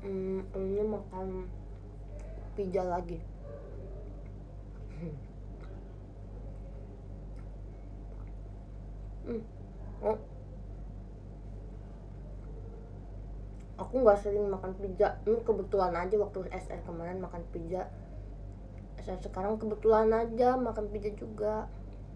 Ini makan pizza lagi. Oh, aku nggak sering makan pizza. Ini kebetulan aja waktu SR kemarin makan pizza. SR sekarang kebetulan aja makan pizza juga.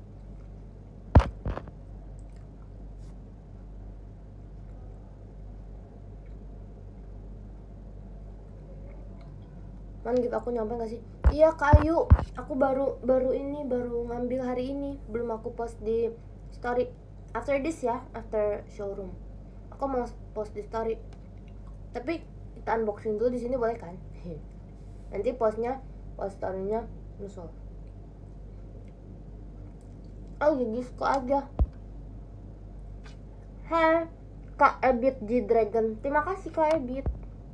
Man, gitu aku nyampe gak sih? Iya Kak Ayu, aku baru ngambil hari ini, belum aku post di story. After this ya, after showroom, aku mau post di story. Tapi kita unboxing dulu di sini boleh kan? Nanti post storynya nyusul. Oh jadi kok aja. Hai Kak Ebit G Dragon, terima kasih Kak Ebit.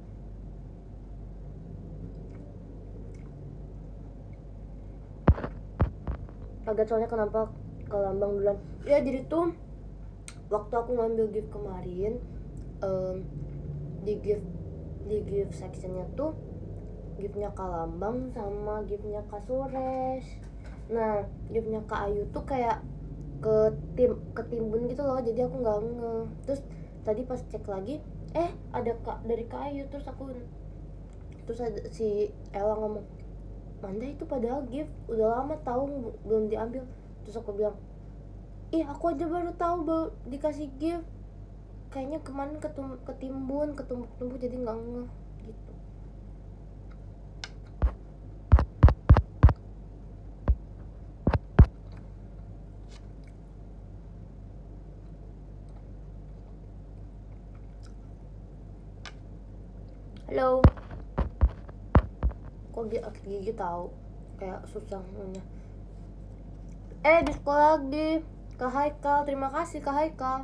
Kaget soalnya kenapa ke Lambang duluan. Ya jadi tuh waktu aku ngambil gift kemarin, di gift sectionnya tuh giftnya Kak Lambang sama giftnya Kak Suresh. Nah giftnya Kak Ayu tuh kayak ketimbun gitu loh, jadi aku nggak nge. Terus tadi pas cek lagi, ada dari Kak Ayu. Terus ada si Ella ngomong, Manda itu padahal gift udah lama tahu belum diambil. Terus aku bilang, aku aja baru tahu dikasih gift, kayaknya kemarin ketumbuk jadi nggak ngeh gitu. Halo, kok gigi tahu kayak susah ngomongnya. Di sekolah lagi Kak Haikal, terima kasih Kak Haikal.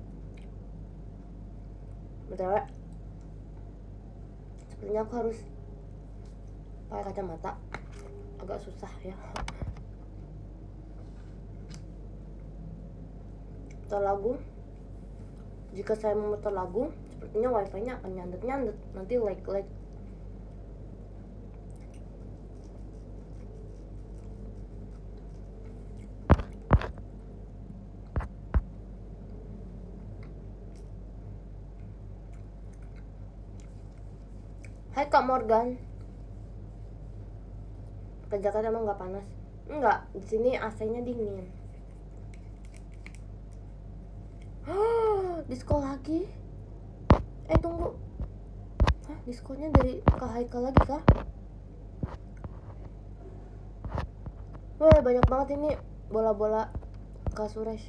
BTW, sepertinya aku harus pakai kacamata, agak susah ya. Putar lagu, jika saya memutar lagu, sepertinya wifi-nya akan nyandet, nanti lag. Hai Kak Morgan, ke Jakarta emang nggak panas? Enggak, di sini AC-nya dingin. Disko lagi? Tunggu. Diskonya dari Kak Haikal lagi kah? Wah, banyak banget ini bola-bola Kak Suresh.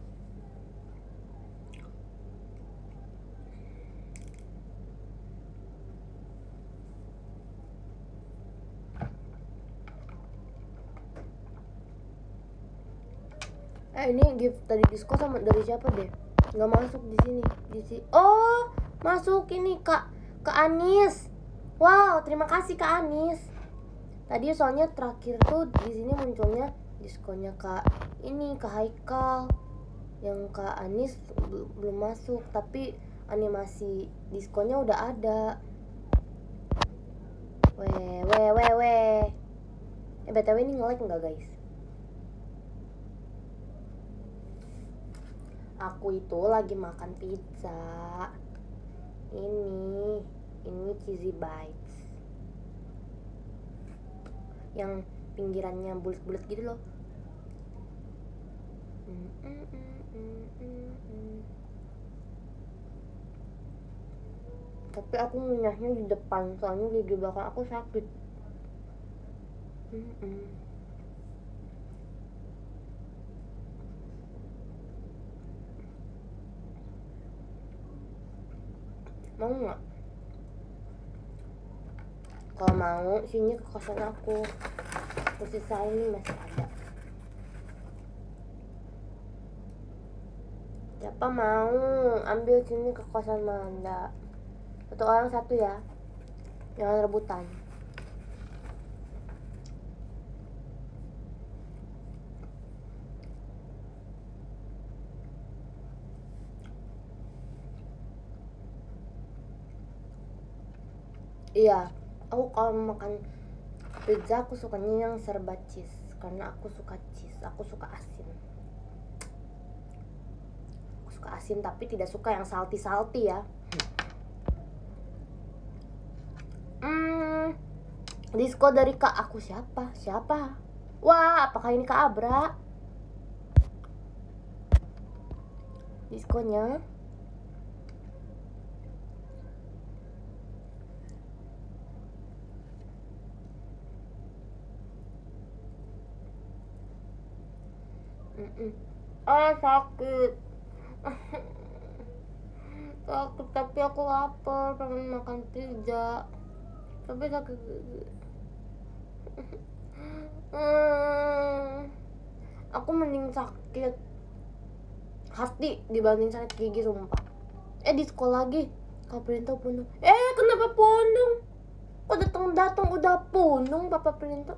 Ini gift tadi diskon sama dari siapa deh? Nggak masuk di sini. Oh, masuk ini Kak Anis. Wow, terima kasih Kak Anis. Tadi soalnya terakhir tuh di sini munculnya diskonnya Kak Haikal. Yang Kak Anis belum masuk, tapi animasi diskonnya udah ada. Weh. BTW ini nge-lag nggak guys? Aku itu lagi makan pizza. Ini cheesy bites. Yang pinggirannya bulat-bulat gitu loh. Tapi aku ngunyahnya di depan, soalnya di belakang aku sakit. Mau nggak? Kalau mau, sini ke kosan aku. Sisa ini masih ada. Siapa mau ambil sini ke kosan Manda? Satu orang satu ya, jangan rebutan. Iya, aku kalau makan pizza aku sukanya yang serba cheese karena aku suka cheese, aku suka asin. Aku suka asin tapi tidak suka yang salty ya. Disko dari Kak aku siapa? Wah, apakah ini Kak Abra? Diskonya sakit. Sakit tapi aku lapar, pengen makan pizza tapi sakit gigi. Aku mending sakit hati dibanding sakit gigi sumpah. Di sekolah lagi Kak Printo punung. Kenapa punung? Kok datang udah punung Papa Printo?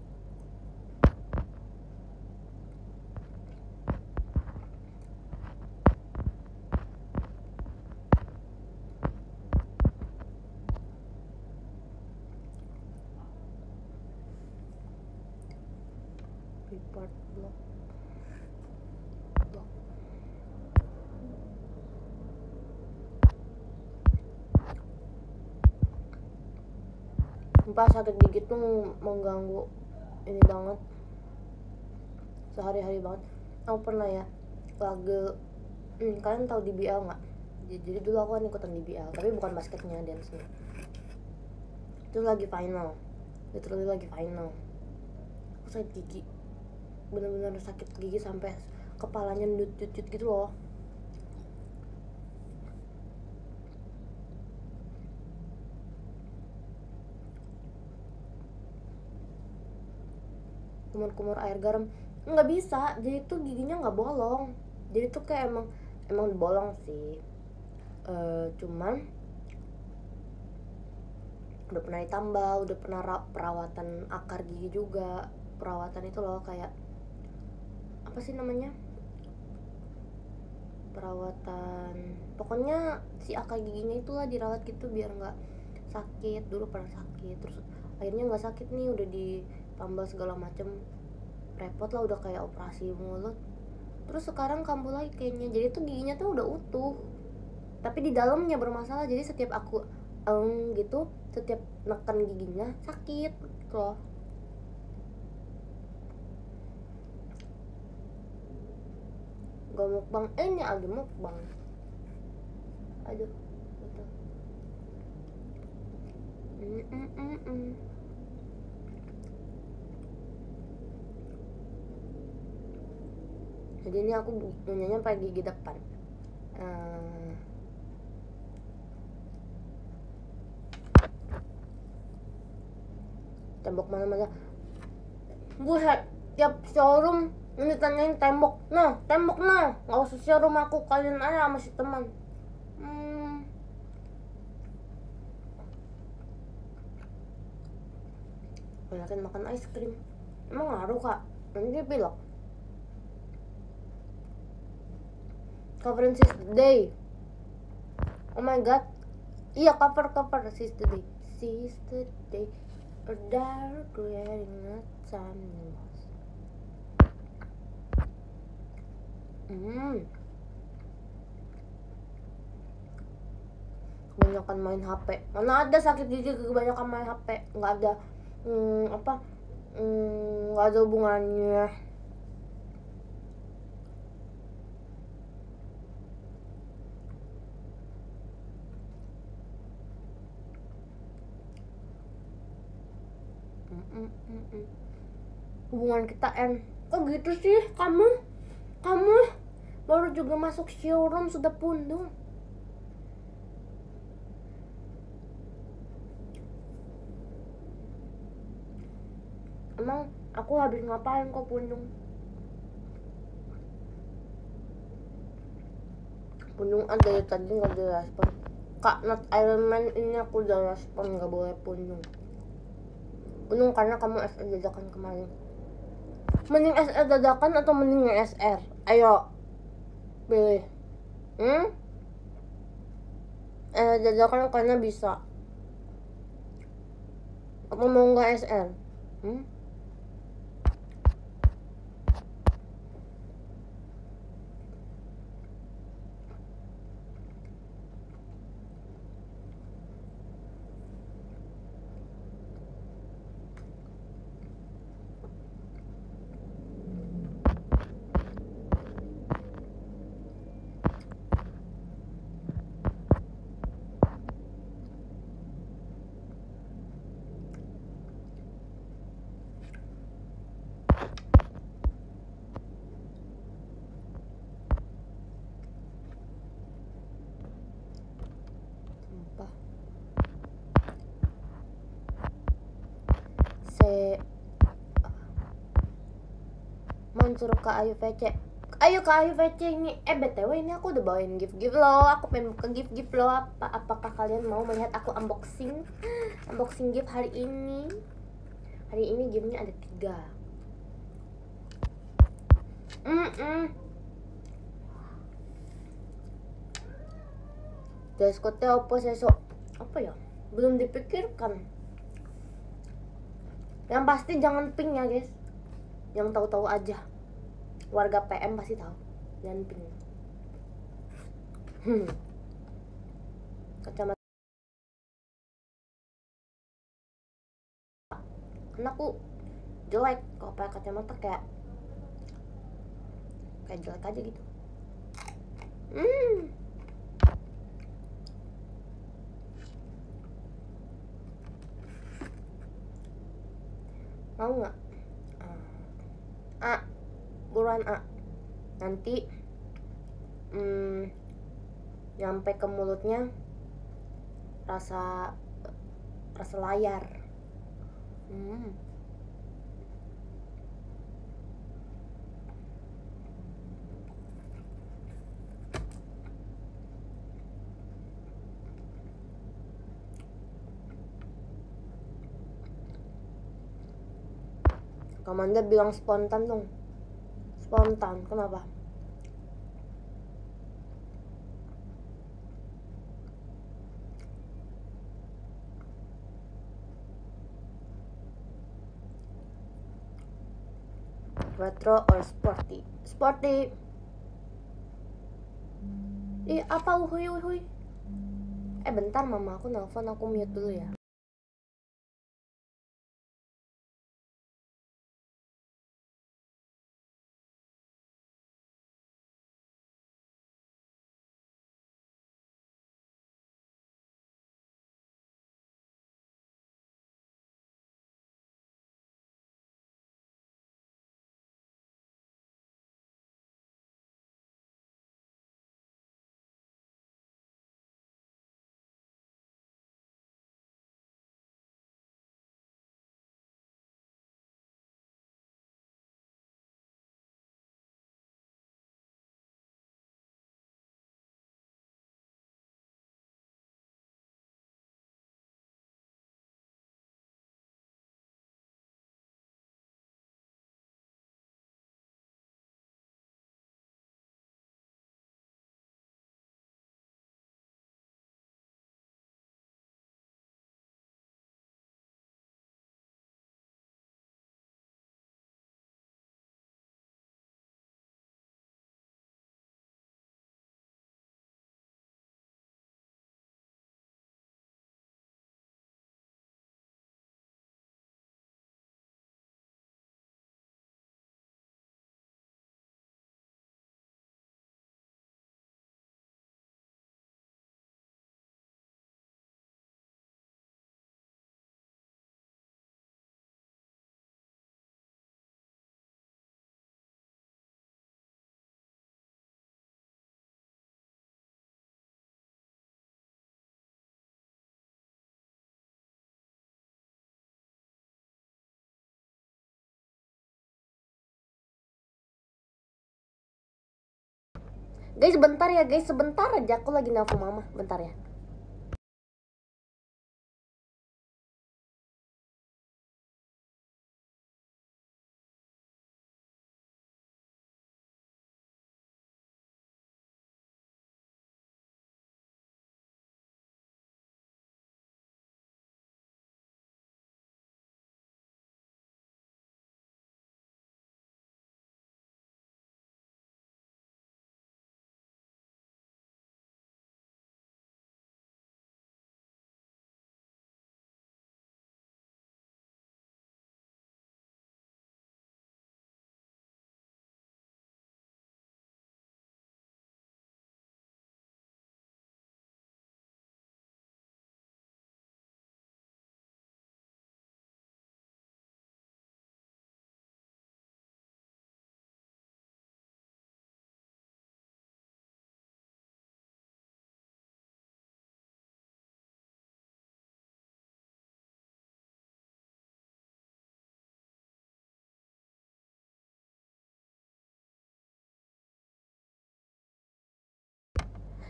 Report block. Sumpah sakit gigi tuh mengganggu ini banget, sehari-hari banget. Aku pernah ya lagi kalian tahu DBL nggak? Jadi dulu aku kan ikutan DBL tapi bukan basketnya, dance-nya. Itu lagi final, literally lagi final. Aku sakit gigi, bener-bener sakit gigi sampai kepalanya nut-nut gitu loh. Kumur-kumur air garam nggak bisa, jadi tuh giginya nggak bolong. Jadi tuh kayak emang bolong sih, cuman udah pernah ditambal, udah pernah perawatan akar gigi juga. Perawatan itu loh kayak apa sih namanya, perawatan pokoknya si akar giginya itulah dirawat gitu biar nggak sakit. Dulu pernah sakit terus akhirnya nggak sakit nih, udah ditambal segala macem, repot lah, udah kayak operasi mulut. Terus sekarang kambuh lagi kayaknya, jadi tuh giginya tuh udah utuh tapi di dalamnya bermasalah. Jadi setiap aku gitu, setiap neken giginya sakit gitu loh. Gak mukbang, ini lagi mukbang. Aduh, betul. Jadi ini aku punyanya pakai gigi depan. Tembok mana-mana. Buset, tiap showroom ini tanyain tembok. Nah, tembok nah. Nggak usah showroom aku, kalian aja sama si teman. Banyakin makan ice cream. Emang ngaruh Kak? Nanti bilang cover Sister Day. Oh my god. Iya, cover Sister Day. Sister Day, a dark wearing a time lost. Kebanyakan main HP. Mana ada sakit gigi kebanyakan main HP? Nggak ada. Nggak ada hubungannya. Hubungan kita kok gitu sih kamu baru juga masuk showroom sudah pundung. Emang aku habis ngapain kok pundung? Pundung ada ya, tadi nggak ada respon. Kak Not Iron Man ini aku udah respon, nggak boleh pundung karena kamu SR dadakan kemarin. Mending SR dadakan atau mending SR? Ayo pilih. Dadakan karena bisa. Apa mau nggak SR? Sumpah. Mansur ke Ayu VC. Ayo ke Ayu VC ini. BTW ini aku udah bawain gift loh. Aku pengen buka gift loh. Apakah kalian mau melihat aku unboxing gift hari ini? Hari ini gamenya ada 3. Dress code-nya apa sesok? Apa ya? Belum dipikirkan. Yang pasti jangan pink ya guys. Yang tahu-tahu aja. Warga PM pasti tahu. Jangan pink. Kacamata. Karena aku jelek kalau pakai kacamata, kayak jelek aja gitu. Mau nggak? Buruan nanti nyampe ke mulutnya rasa layar. Kamanda bilang spontan dong. Spontan, kenapa? Retro or sporty? Sporty. Apa uhuy? Bentar, mama aku nelfon, aku mute dulu ya. Guys, sebentar ya guys, sebentar aja, aku lagi nelfon mama, bentar ya.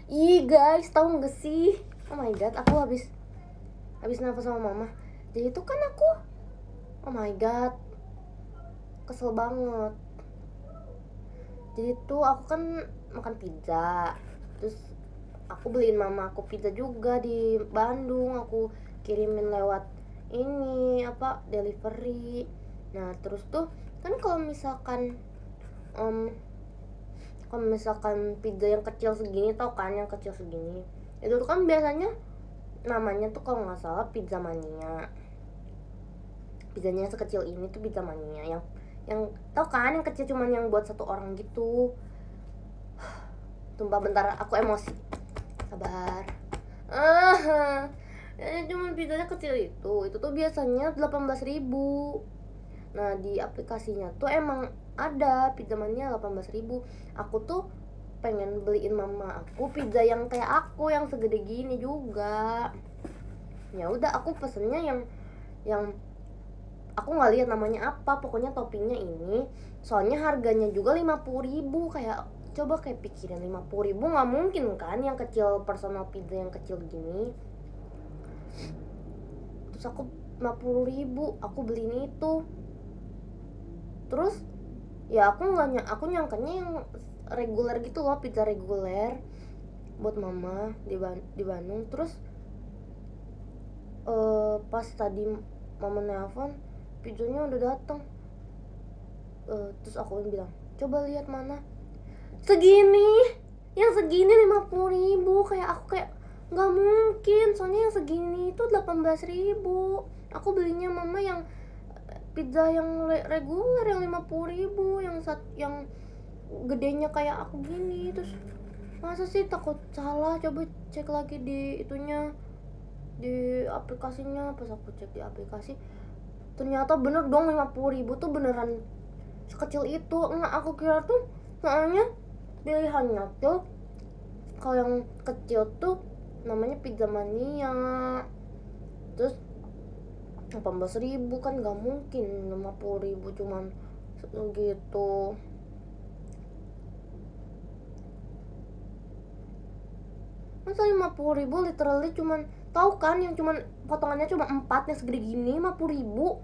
Ih guys, tahu nggak sih? Oh my god, aku habis nafas sama mama. Jadi itu kan aku, oh my god, kesel banget. Jadi tuh aku kan makan pizza, terus aku beliin mama aku pizza juga di Bandung, aku kirimin lewat ini apa delivery. Nah terus tuh kan kalau misalkan pizza yang kecil segini, tau kan yang kecil segini, itu tuh kan biasanya namanya tuh kalau nggak salah pizza mania. Pizzanya sekecil ini tuh pizza mania, yang tau kan yang kecil cuman yang buat satu orang gitu. Tumpah bentar, aku emosi. Sabar. Cuman pizzanya kecil itu tuh biasanya 18.000. Nah di aplikasinya tuh emang ada pizza mania 18.000. Aku tuh pengen beliin mama aku pizza yang kayak aku, yang segede gini juga. Ya udah aku pesennya yang aku nggak lihat namanya apa, pokoknya toppingnya ini. Soalnya harganya juga 50.000. Kayak coba kayak pikirin 50.000 nggak mungkin kan yang kecil, personal pizza yang kecil gini. Terus aku 50.000 aku beliin itu. Terus ya aku nyangkanya yang reguler gitu loh, pizza reguler buat mama di Bandung. Terus pas tadi mama nelpon, pizzanya udah datang. Terus aku bilang, coba lihat mana, segini, yang segini 50.000. Kayak aku kayak nggak mungkin, soalnya yang segini itu 18.000. Aku belinya mama yang pizza yang reguler yang 50.000, yang gedenya kayak aku gini. Terus masa sih, takut salah, coba cek lagi di itunya, di aplikasinya. Pas aku cek di aplikasi, ternyata bener dong 50.000 tuh beneran sekecil itu. Enggak, aku kira tuh soalnya pilihannya tuh kalau yang kecil tuh namanya pizza mania, terus 18.000 kan gak mungkin 50.000 cuman segitu. Masa 50.000 literally cuman, tahu kan yang cuman potongannya cuma 4 yang segede gini, 50.000.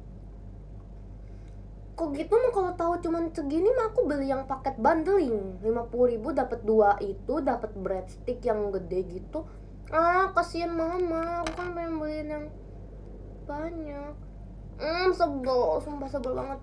Kok gitu mah, kalau tahu cuman segini mah aku beli yang paket bundling 50.000 dapat 2 itu, dapat breadstick yang gede gitu. Kasihan mama, aku kan pengen beliin yang banyak. Sebel, sumpah sebel banget.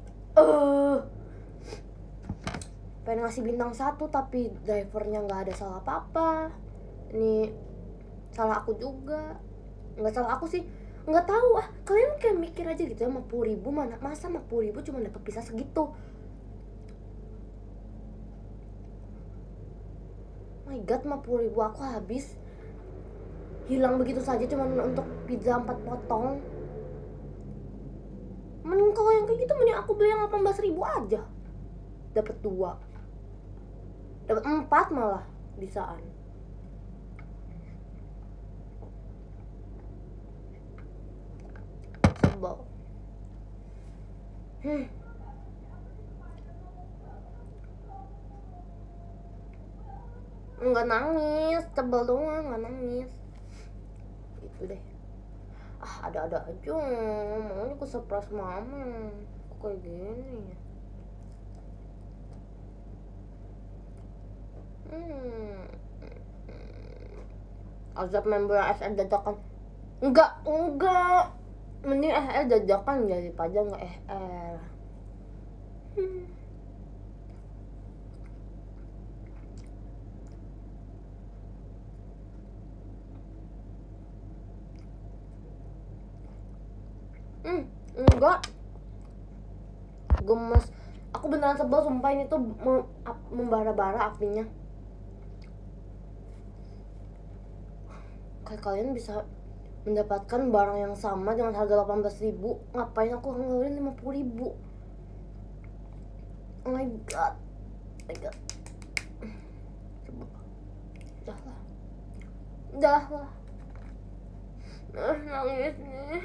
Pengen ngasih bintang 1 tapi drivernya nggak ada salah apa-apa. Ini salah aku juga, nggak salah aku sih, nggak tahu. Kalian kayak mikir aja gitu ya, 50.000 mana, masa 50.000 cuma dapat pizza segitu. My god, 50.000 aku habis, hilang begitu saja cuma untuk pizza 4 potong. Mending kalau yang kayak gitu, mending aku beli yang 18.000 aja, dapat 2, dapat 4 malah bisaan. Sebel. Nggak nangis, sebel doang, nggak nangis gitu deh. Ada-ada aja maunya ke surprise mama, kok kayak gini. Azab member SL dadakan. Enggak, mending SL dadakan daripada nggak SL. Enggak, gemes. Aku beneran sebel, sumpah. Ini tuh membara-bara apinya. Kayak kalian bisa mendapatkan barang yang sama dengan harga 18.000, ngapain aku ngeluarin 50.000? Oh my god, udah lah, nangis nih.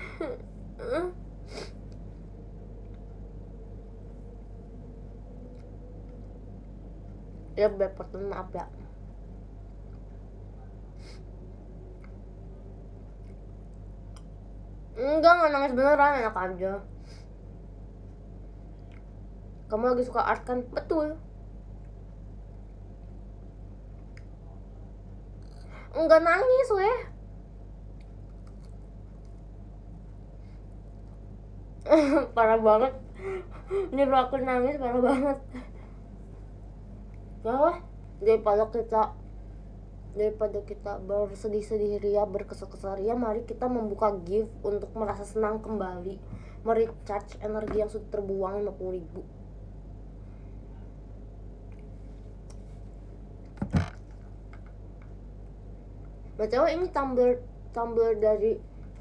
Ya bepot, maaf ya. Enggak nangis beneran, enak aja. Kamu lagi suka art kan? Betul. Enggak nangis weh. Parah banget. Nyuruh aku nangis, parah banget. Ya, daripada kita bersedih-sedih ria, berkesel-kesel ria, mari kita membuka gift untuk merasa senang kembali, merecharge energi yang sudah terbuang 50.000. Btw ini tumbler dari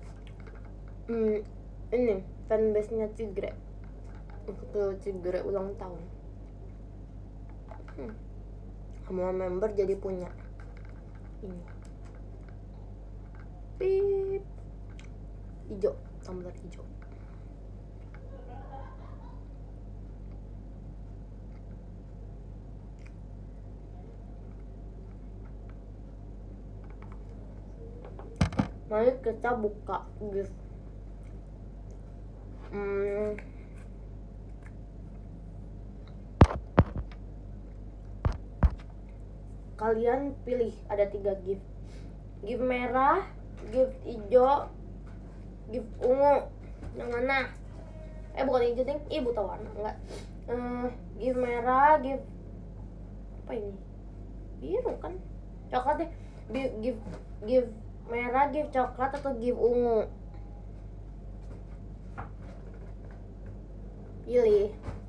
ini fanbase-nya Cigre, untuk Cigre ulang tahun. Semua member jadi punya ini. Pip. Hijau, tumbler hijau. Mari kita buka gift. Kalian pilih, ada 3 gift. Gift merah, gift hijau, gift ungu. Yang mana? Bukan hijau ding, buta warna, enggak. Gift merah, gift apa ini? Biru kan? Coklat deh. Gift merah, gift coklat atau gift ungu? Pilih.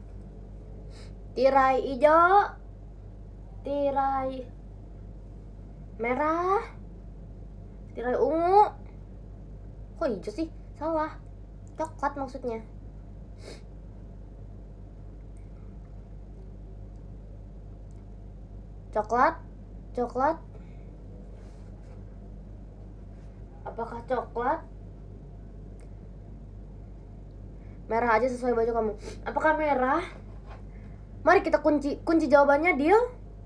Tirai hijau, tirai merah, tirai ungu. Kok hijau sih? Salah. Coklat maksudnya. Coklat. Apakah coklat? Merah aja sesuai baju kamu. Apakah merah? Mari kita kunci jawabannya. Deal?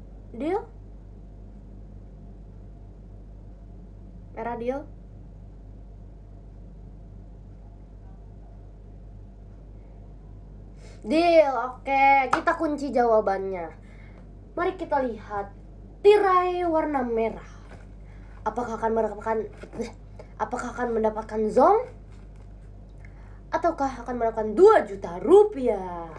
Merah deal? Deal, oke. Kita kunci jawabannya. Mari kita lihat tirai warna merah. Apakah akan mendapatkan zong? Ataukah akan mendapatkan 2 juta rupiah?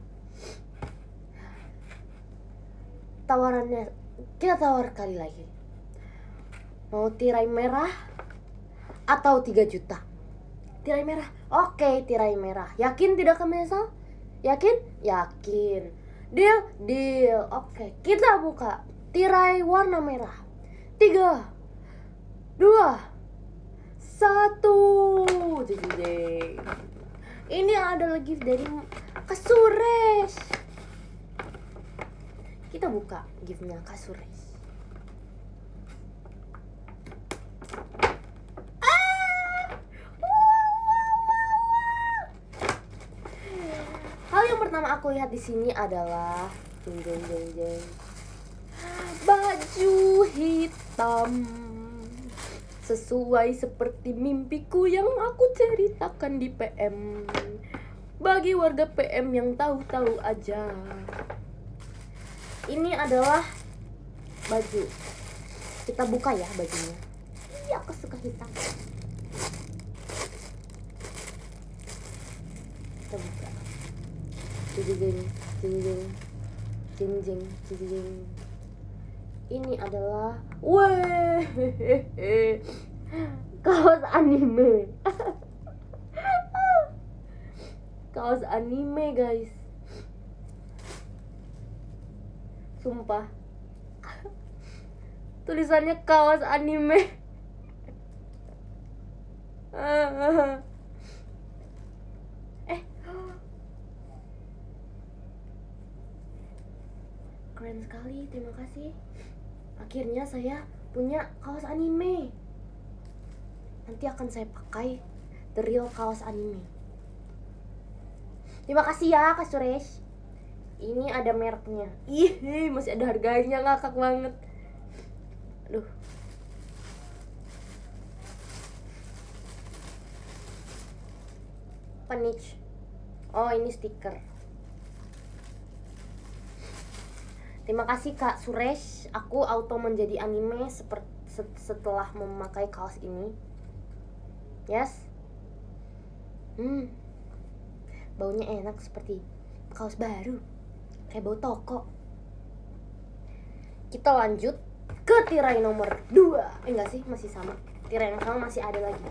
Tawarannya kita tawar kali lagi. Mau tirai merah atau 3 juta? Tirai merah. Oke, tirai merah. Yakin tidak akan menyesal? Yakin. Deal. Oke, kita buka tirai warna merah. 3, 2, 1. Ini adalah gift dari Kak Suresh. Kita buka giftnya Kak Suresh. Hal yang pertama aku lihat di sini adalah baju hitam, sesuai seperti mimpiku yang aku ceritakan di PM. Bagi warga PM yang tahu-tahu aja, ini adalah baju. Kita buka ya bajunya. Iya, aku suka hitam. Kita buka. Jeng. Ini adalah kaos anime. Kaos anime, guys. Sumpah. Tulisannya kaos anime. Keren sekali, terima kasih. Akhirnya saya punya kaos anime. Nanti akan saya pakai the real kaos anime. Terima kasih ya Kak Suresh. Ini ada mereknya. Ih, masih ada harganya, ngakak banget. Aduh. Penich. Oh, ini stiker. Terima kasih Kak Suresh. Aku auto menjadi anime setelah memakai kaos ini. Yes. Baunya enak seperti kaos baru. Kayak bau toko. Kita lanjut ke tirai nomor 2. Enggak sih, masih sama. Tirai yang sama masih ada lagi.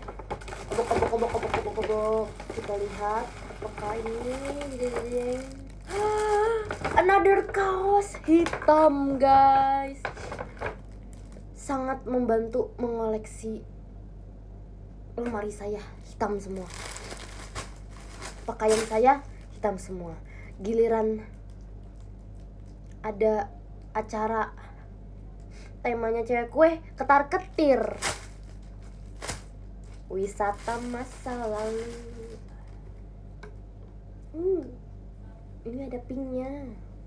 Kobok. Kita lihat apakah ini. Another kaos hitam, guys. Sangat membantu mengoleksi lemari saya hitam semua. Pakaian saya hitam semua. Giliran ada acara temanya cewek kue, ketar-ketir. Wisata masa lalu. Ini ada pinknya.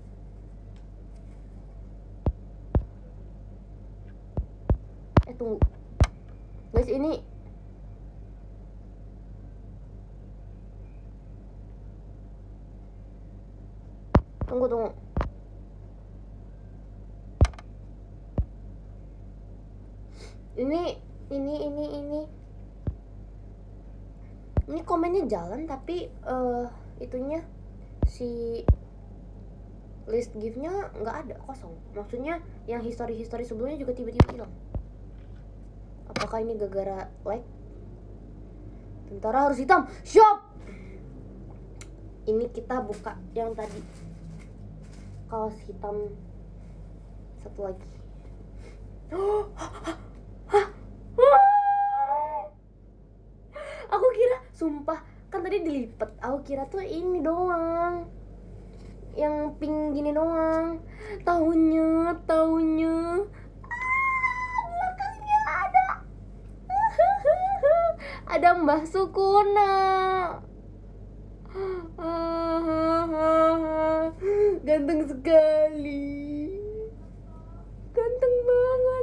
Tunggu. Guys, ini Tunggu. Ini komennya jalan, tapi itunya si list gift-nya nggak ada, kosong. Maksudnya yang history sebelumnya juga tiba-tiba hilang. Apakah ini gara-gara like? Tentara harus hitam. Shop. Ini kita buka yang tadi. Kaos hitam satu lagi. Aku kira, sumpah, kan tadi dilipat. Aku kira tuh ini doang, yang pink gini doang. Taunya belakangnya ada Mbah Sukuna. Ganteng sekali, ganteng banget.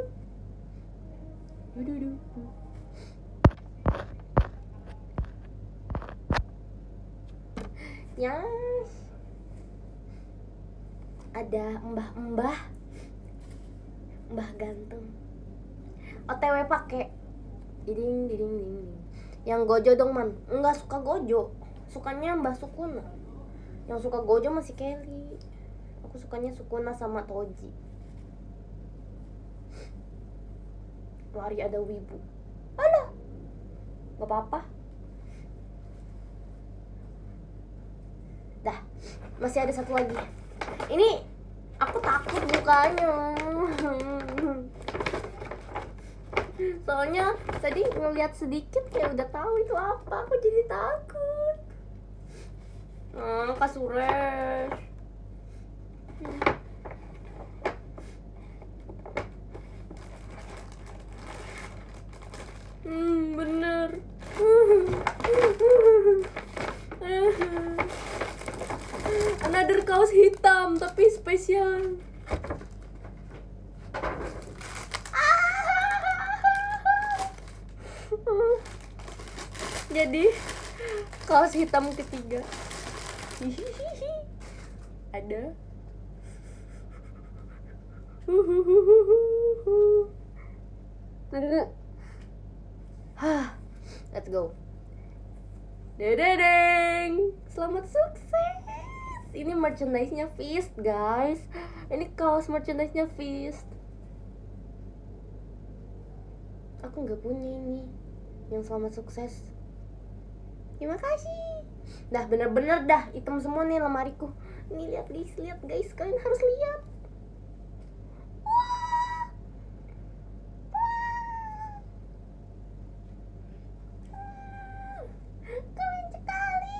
Yes. Ada mbah ganteng. OTW pakai ding. Yang Gojo dong, Man. Enggak suka Gojo, sukanya Mbah Sukuna. Yang suka Gojo masih Kelly. Aku sukanya Sukuna sama Toji. Lari ada wibu. Alah, gak apa-apa. Dah, masih ada satu lagi. Ini aku takut bukanya. Soalnya tadi ngeliat sedikit kayak udah tahu itu apa. Aku jadi takut. Kak Suresh. Bener. Another kaos hitam tapi spesial. Jadi kaos hitam ketiga. Ada. Tunggu. Let's go. Dedeng. Selamat sukses. Ini merchandise-nya Feast, guys. Ini kaos merchandise-nya Feast. Aku nggak punya ini yang selamat sukses. Terima kasih. Dah bener-bener dah hitam semua nih lemariku. Nih lihat guys, kalian harus lihat. Keren sekali.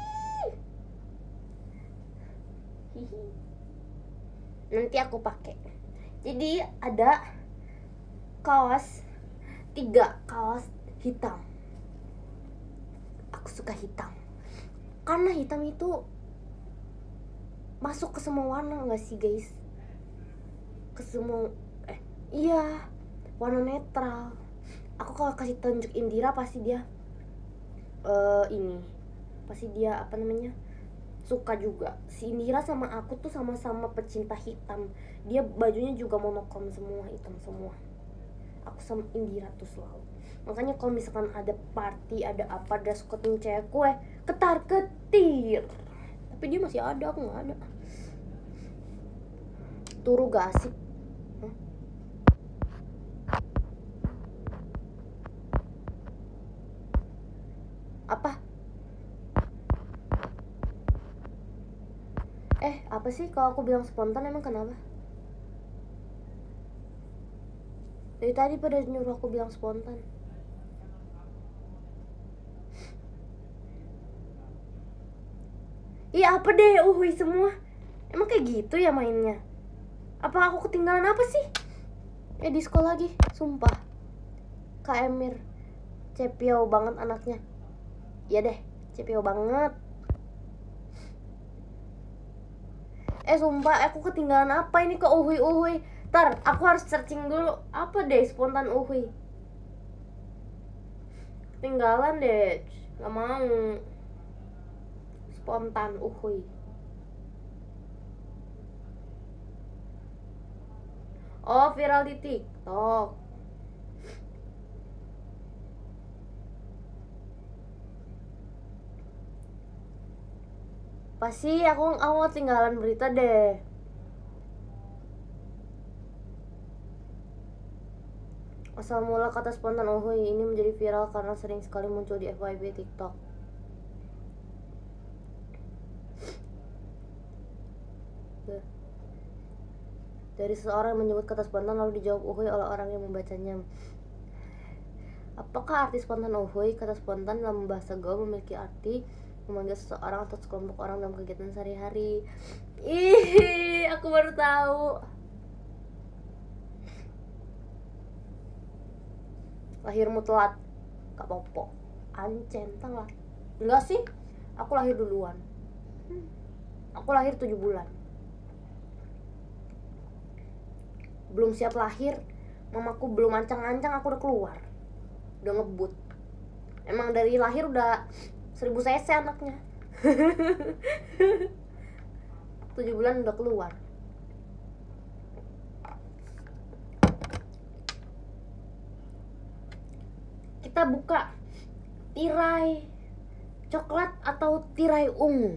Nanti aku pakai. Jadi ada kaos 3 kaos hitam. Aku suka hitam karena hitam itu masuk ke semua warna, nggak sih guys? Ke semua iya, warna netral. Aku kalau kasih tunjuk Indira pasti dia ini pasti dia apa namanya suka juga. Si Indira sama aku tuh sama-sama pecinta hitam. Dia bajunya juga monokrom semua, hitam semua. Aku sama Indira tuh selalu. Makanya kalau misalkan ada party, ada apa, dress code cewek gue ketar-ketir. Tapi dia masih ada, aku nggak ada. Turu gak asik. Apa? Apa sih kalau aku bilang spontan emang kenapa? Dari tadi pada nyuruh aku bilang spontan. Iya apa deh, semua. Emang kayak gitu ya mainnya? Apa aku ketinggalan apa sih? Disco lagi, sumpah. Kak Emir, cepio banget anaknya. Iya deh, cepio banget. Sumpah aku ketinggalan apa ini ke uhui. Ntar aku harus searching dulu apa deh spontan uhui. Ketinggalan deh, nggak mau. Spontan uhui. Oh, viral di TikTok. Pasti aku ketinggalan berita deh. Asal mula kata spontan uhui ini menjadi viral karena sering sekali muncul di FYP TikTok. Dari seseorang yang menyebut kata spontan lalu dijawab uhui oleh orang yang membacanya. Apakah arti spontan uhui? Kata spontan dalam bahasa gaul memiliki arti memanggil seseorang atau sekelompok orang dalam kegiatan sehari-hari. Ih, aku baru tahu. Lahirmu telat, Kak Popo. Ancen telat. Enggak sih, aku lahir duluan. Aku lahir 7 bulan. Belum siap lahir, mamaku belum ancang-ancang aku udah keluar. Udah ngebut. Emang dari lahir udah 1000 cc anaknya. 7 bulan udah keluar. Kita buka tirai coklat atau tirai ungu.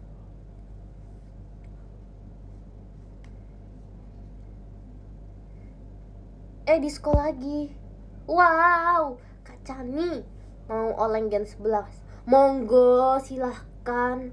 Disco lagi. Wow, Kak Cani mau oleng Gen 11. Monggo, silahkan.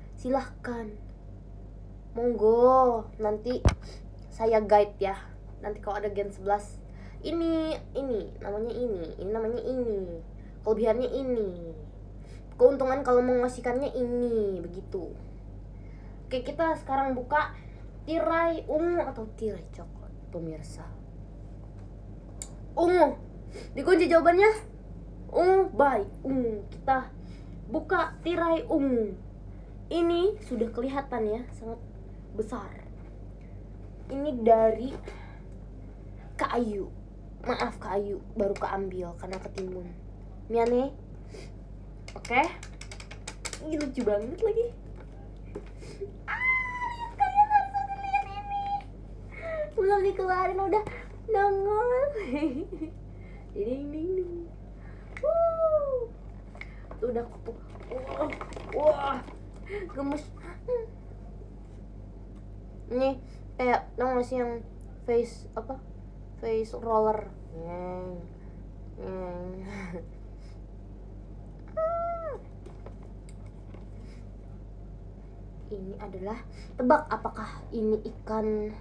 Monggo, nanti saya guide ya. Nanti kalau ada Gen 11, ini namanya ini. Kelebihannya ini. Keuntungan kalau mengasihkannya ini, begitu. Oke, kita sekarang buka tirai ungu atau tirai coklat, pemirsa. Ungu. Dikunci jawabannya. Ungu, baik. Ungu. Kita buka tirai ungu. Ini sudah kelihatan ya, sangat besar. Ini dari Kak Ayu. Maaf Kak Ayu, baru keambil karena ketimbun. Miane. Oke. Ini lucu banget lagi. Lihat kalian harus ada lihat ini. Belum dikeluarin udah nongol. Ding. Udah kupu. Wah. Gemes. Ini kayak tau gak sih yang face roller. Ini adalah, tebak apakah ini ikan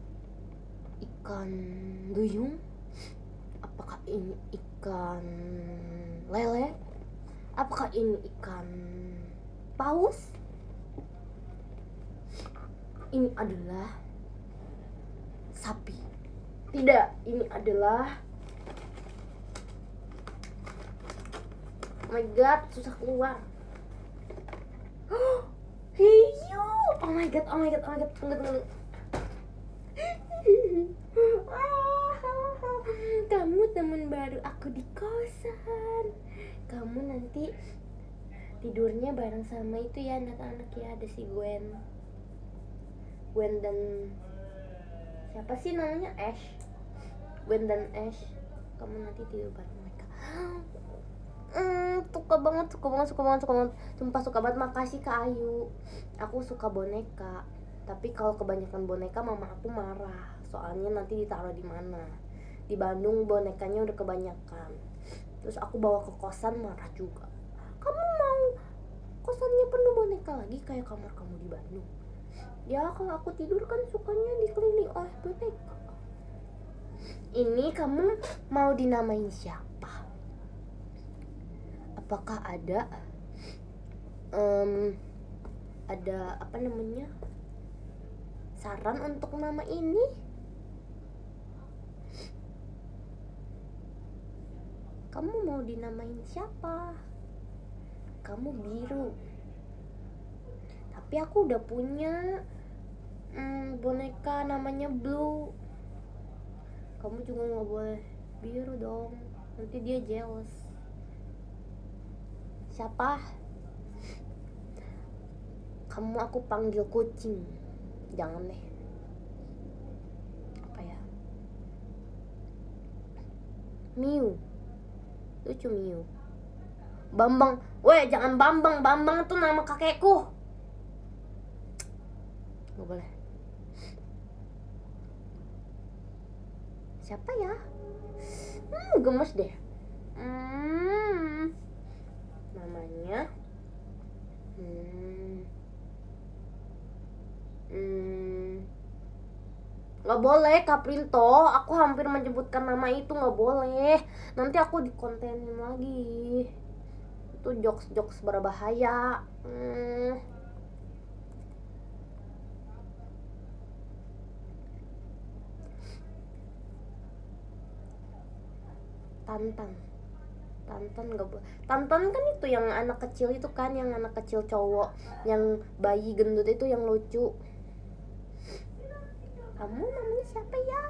duyung? Apakah ini ikan lele? Apakah ini ikan paus? Ini adalah sapi. Tidak, ini adalah, oh my god, susah keluar. Hiu. Oh my god. Tunggu. Kamu teman baru aku di kosan. Kamu nanti tidurnya bareng sama itu ya anak-anak ya, ada si Gwen dan siapa sih namanya, Ash. Gwen dan Ash, kamu nanti tidur bareng mereka. Suka banget, sumpah suka banget. Makasih Kak Ayu. Aku suka boneka, tapi kalau kebanyakan boneka mama aku marah, soalnya nanti ditaruh di mana. Di Bandung bonekanya udah kebanyakan, terus aku bawa ke kosan marah juga. Kamu mau kosannya penuh boneka lagi kayak kamar kamu di Bandung? Ya kalau aku tidur kan sukanya dikelilingi oleh boneka. Ini kamu mau dinamain siapa? Apakah ada apa namanya, saran untuk nama ini? Kamu mau dinamain siapa? Kamu biru, tapi aku udah punya boneka namanya Blue. Kamu juga nggak boleh biru dong, nanti dia jealous. Siapa? Kamu aku panggil kucing. Jangan deh. Apa ya? Miu. Lucu Miu. Bambang. Weh, jangan Bambang. Bambang tuh nama kakekku. Gak boleh. Siapa ya? Gemes deh. Namanya Gak boleh Kaprinto, aku hampir menyebutkan nama itu, gak boleh. Nanti aku dikontenin lagi. Itu jokes berbahaya. Tantan gak boleh. Tantan kan itu yang anak kecil itu kan, yang anak kecil cowok, yang bayi gendut itu yang lucu. Kamu namanya siapa ya?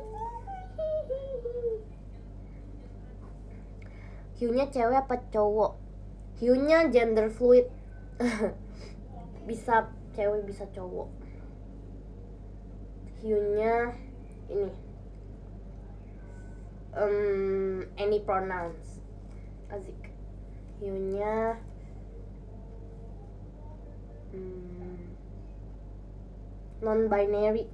Hiunya cewek apa cowok? Hiunya gender fluid. Bisa cewek bisa cowok. Hiunya ini any pronouns. Asik. Hiunya non-binary.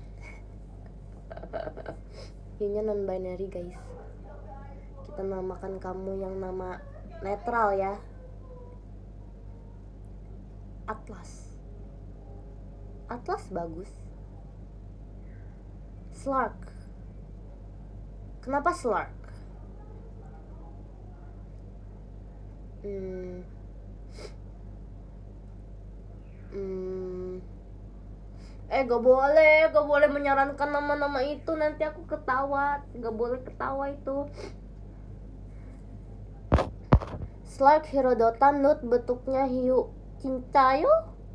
Hiunya non-binary guys. Kita namakan kamu yang nama netral ya. Atlas bagus. Slark. Kenapa Slark? Gak boleh menyarankan nama-nama itu, nanti aku ketawa. Gak boleh ketawa itu. Slark, Hierodota, Nut, bentuknya hiu cincayo.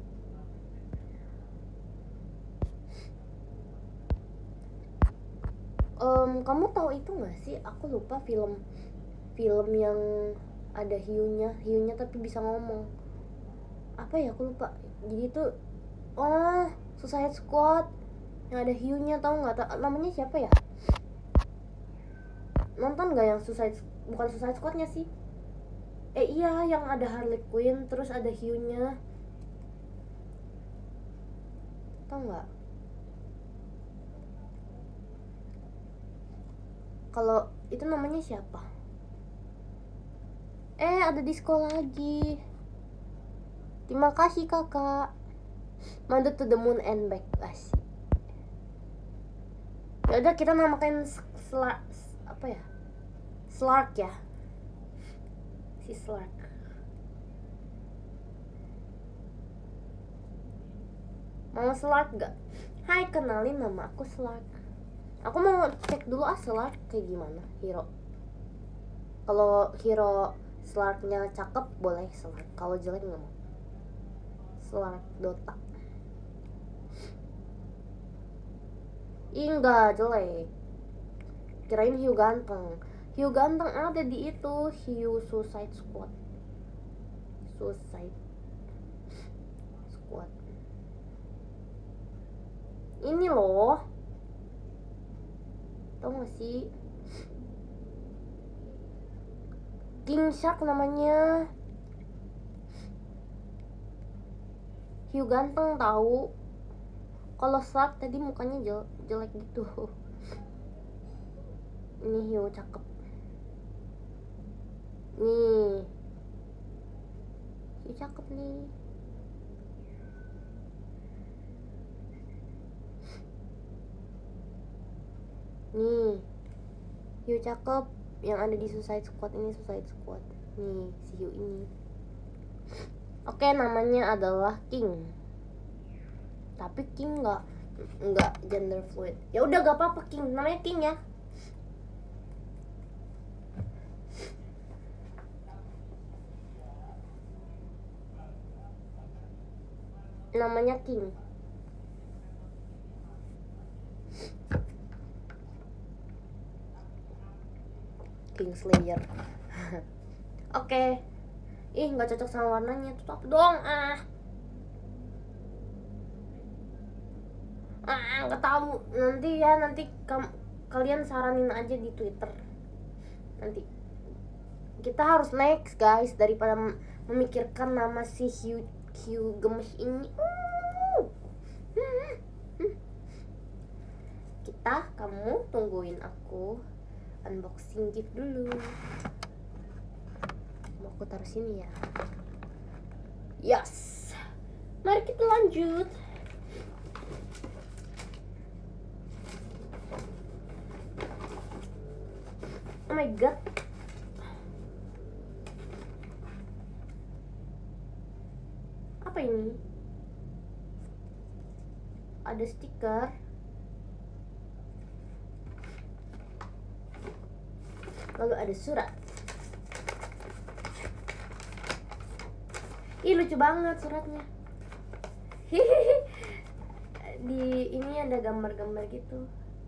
Kamu tahu itu gak sih? Aku lupa film yang ada hiunya tapi bisa ngomong. Apa ya, aku lupa. Jadi itu Suicide Squad yang ada hiunya, tahu nggak? Namanya siapa ya? Nonton nggak yang bukan Suicide Squadnya sih? Iya, yang ada Harley Quinn terus ada hiunya. Tahu nggak? Kalau itu namanya siapa? Ada disco lagi. Terima kasih kakak. Mother to the moon and back. Asik. Ya udah, kita namakan Slark ya. Si Slark. Mau Slark gak? Hai, kenalin, nama aku Slark. Aku mau cek dulu Slark kayak gimana hero. Kalau hero Slarknya cakep boleh Slark, kalau jelek nggak mau. Slark Dota. Enggak jelek. Kirain hiu ganteng. Hiu ganteng ada di itu, hiu Suicide Squad. Suicide Squad. Ini loh, tau gak sih, King Shark namanya. Hiu ganteng tahu. Kalau Shark tadi mukanya jelek gitu. Ini hiu cakep. Nih, hiu cakep nih. Nih, hiu cakep yang ada di Suicide Squad ini, Suicide Squad. Nih, si hiu ini. Oke, namanya adalah King. Tapi King nggak gender fluid. Ya udah gak apa-apa King, namanya King ya. Namanya King. Kingslayer. Oke. Ih, nggak cocok sama warnanya. Tutup dong. Nggak tahu. Nanti kalian saranin aja di Twitter. Nanti kita harus next guys, daripada memikirkan nama si hiu gemes ini. Kamu tungguin aku unboxing gift dulu. Mau aku taruh sini ya. Yes, mari kita lanjut. Oh my god, apa ini? Ada stiker. Lalu ada surat. Ih, lucu banget suratnya. Di ini ada gambar-gambar gitu.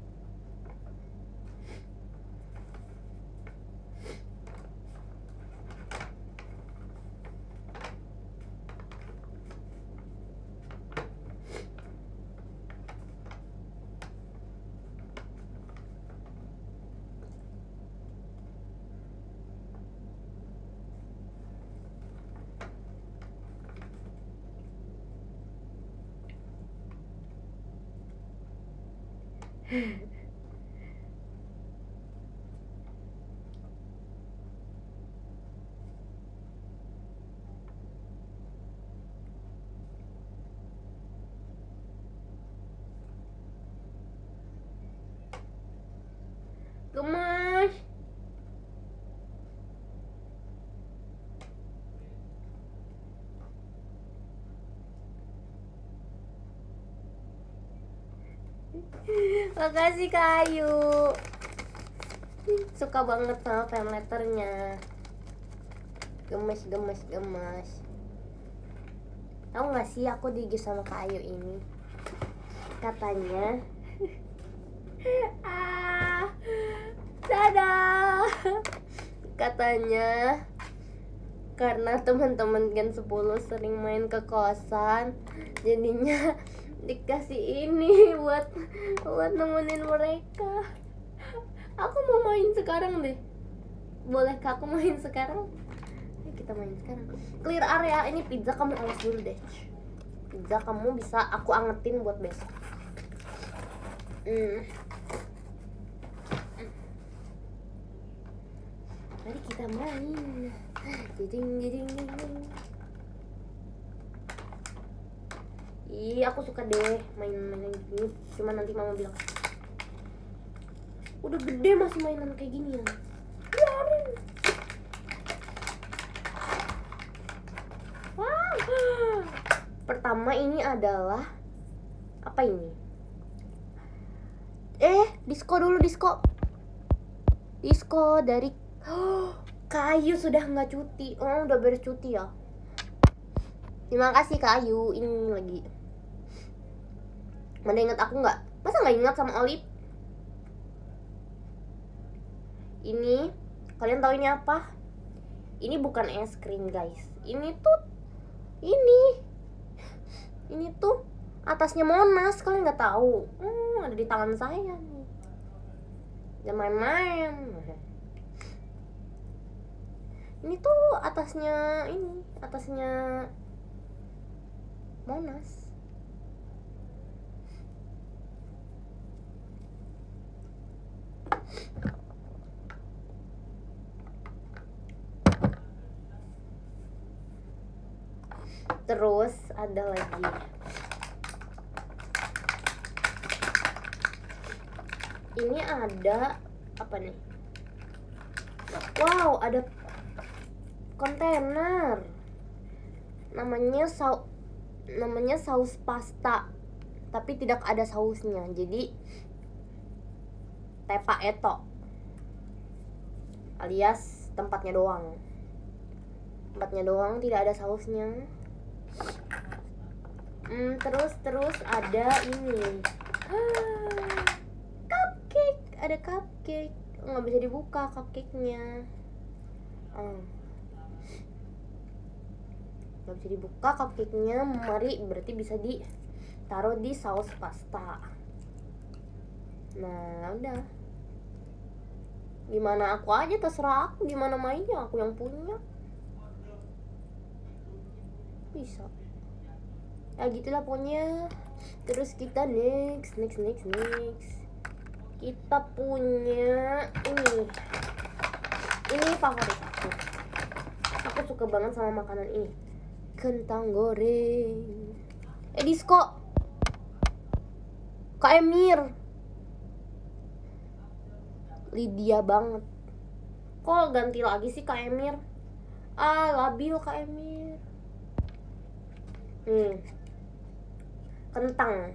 Gemas. Makasih Kak Ayu. Suka banget sama fan letternya. Gemes. Tahu nggak sih aku digigit sama Kak Ayu ini? Katanya dadah. Katanya karena teman-teman Gen 10 sering main ke kosan, jadinya dikasih ini buat nemenin mereka. Aku mau main sekarang deh. Bolehkah aku main sekarang? Ayo kita main sekarang. Clear area. Ini pizza kamu awas dulu deh. Pizza kamu bisa aku angetin buat besok. Mari kita main. Jiding. Ih, aku suka deh main-main gini. Cuma nanti mama bilang, udah gede masih mainan kayak gini ya. Biarin. Wow. Pertama ini adalah apa ini? Disco dulu, disco dari Kayu sudah nggak cuti. Udah beres cuti ya. Terima kasih Kayu. Ini lagi. Mana ingat aku nggak? Masa nggak ingat sama Olive? Ini kalian tahu ini apa? Ini bukan es krim guys, ini tuh atasnya Monas. Kalian nggak tahu? Ada di tangan saya nih. Jangan main-main. Ini tuh atasnya Monas. Terus ada lagi. Ini ada apa nih? Wow, ada kontainer. Namanya saus pasta, tapi tidak ada sausnya. Jadi tepa eto alias tempatnya doang, tidak ada sausnya. Terus ada ini cupcake. Nggak bisa dibuka cupcake-nya. Nggak bisa dibuka cupcake-nya. Mari, berarti bisa ditaruh di saus pasta. Nah udah, gimana aku aja, terserah aku gimana mainnya, aku yang punya. Bisa ya gitulah pokoknya. Terus kita next kita punya ini favorit aku suka banget sama makanan ini, kentang goreng. Disko Kak Emir, Lydia banget. Kok ganti lagi sih Kak Emir? Labil Kak Emir. Kentang.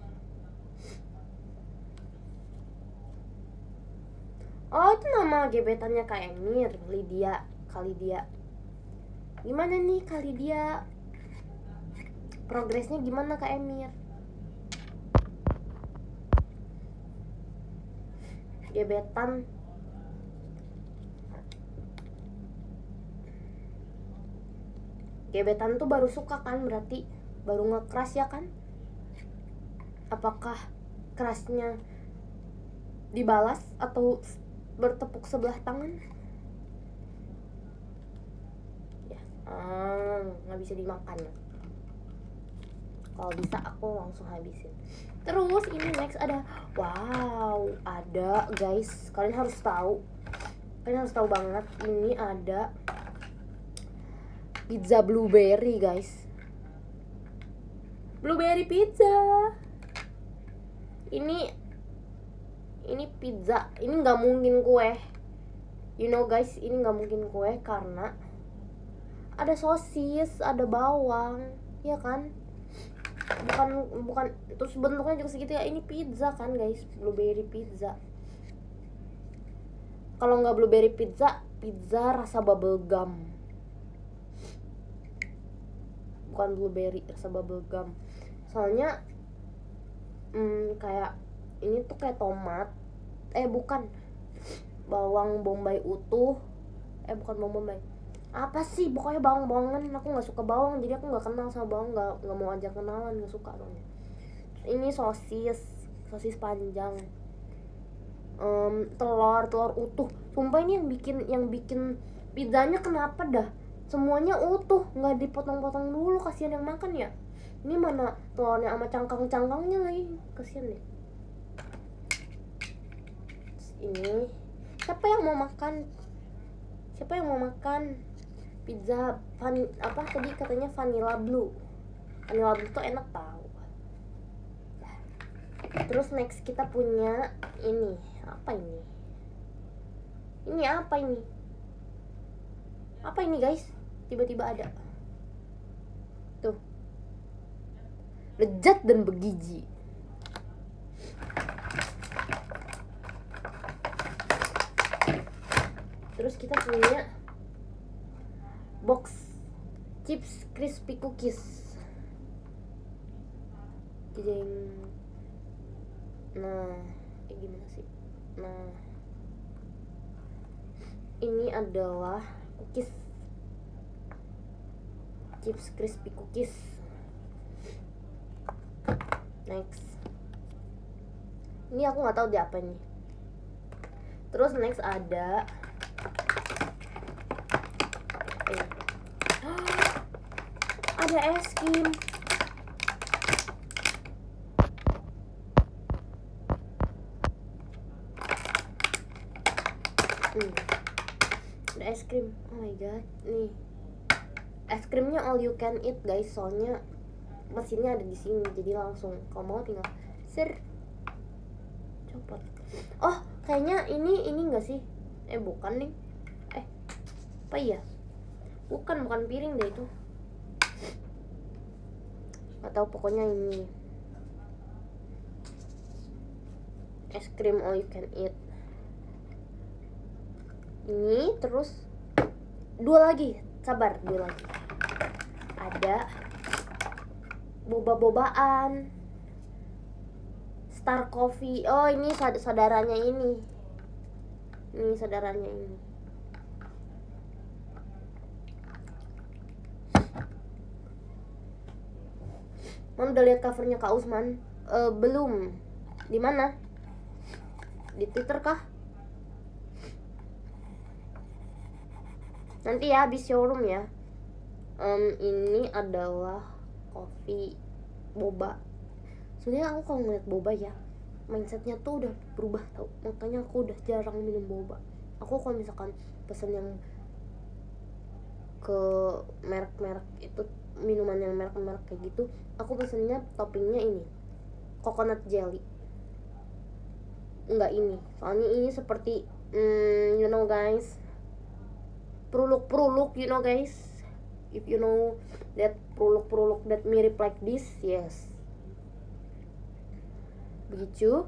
Itu nama gebetannya Kak Emir, Lydia, Kak Lydia. Gimana nih Kak Lydia? Progresnya gimana Kak Emir? Gebetan tuh baru suka kan, berarti baru nge-crush ya kan? Apakah crushnya dibalas atau bertepuk sebelah tangan? Ya, nggak bisa dimakan. Kalau bisa aku langsung habisin. Terus ini next ada, wow, ada guys, kalian harus tahu banget, ini ada pizza blueberry guys. Blueberry pizza. Ini pizza, ini nggak mungkin kue. You know guys, ini nggak mungkin kue karena ada sosis, ada bawang, ya kan? Bukan terus bentuknya juga segitu ya. Ini pizza kan guys, blueberry pizza. Kalau nggak blueberry pizza rasa bubble gum. Bukan blueberry, rasa bubble gum. Soalnya kayak ini tuh kayak tomat, bukan, bawang bombay utuh, bukan bawang bombay, apa sih, pokoknya bawang-bawangan. Aku nggak suka bawang, jadi aku nggak kenal sama bawang, nggak mau ajak kenalan, nggak suka soalnya. Ini sosis panjang, telur utuh. Sumpah ini yang bikin pizzanya kenapa dah semuanya utuh, nggak dipotong-potong dulu, kasihan yang makan ya. Ini mana telurnya sama cangkang-cangkangnya lagi, kasihan deh. Ini siapa yang mau makan pizza apa tadi katanya vanilla blue tuh enak tau. Terus next kita punya ini apa ini guys, tiba-tiba ada tuh, lezat dan bergizi. Terus kita punya box chips crispy cookies. Nah, gimana sih? Nah, ini adalah cookies chips crispy cookies. Next, ini aku nggak tahu dia apa nih. Terus next ada ada es krim. Ada es krim. Oh my god, nih es krimnya all you can eat guys, soalnya mesinnya ada di sini, jadi langsung kalau mau tinggal copot. Oh kayaknya ini enggak sih? Bukan nih. Apa ya? Bukan piring deh itu. Gak tahu, pokoknya ini es krim all you can eat. Ini terus dua lagi, sabar, dua lagi. Ada boba-bobaan Star Coffee. Oh ini saudaranya ini. Ini saudaranya ini. Mam udah lihat covernya Kak Usman? Belum. Di mana? Di Twitter kah? Nanti ya habis showroom ya. Ini adalah kopi boba. Sebenarnya aku kalau ngeliat boba ya, mindsetnya tuh udah berubah tau. Makanya aku udah jarang minum boba. Aku kalau misalkan pesen yang ke merek-merek itu, minuman yang merek-merek kayak gitu, aku pesennya toppingnya ini coconut jelly. Enggak ini, soalnya ini seperti you know guys, peruluk-peruluk, you know guys. If you know that peruluk-peruluk that mirip like this, yes. Begitu.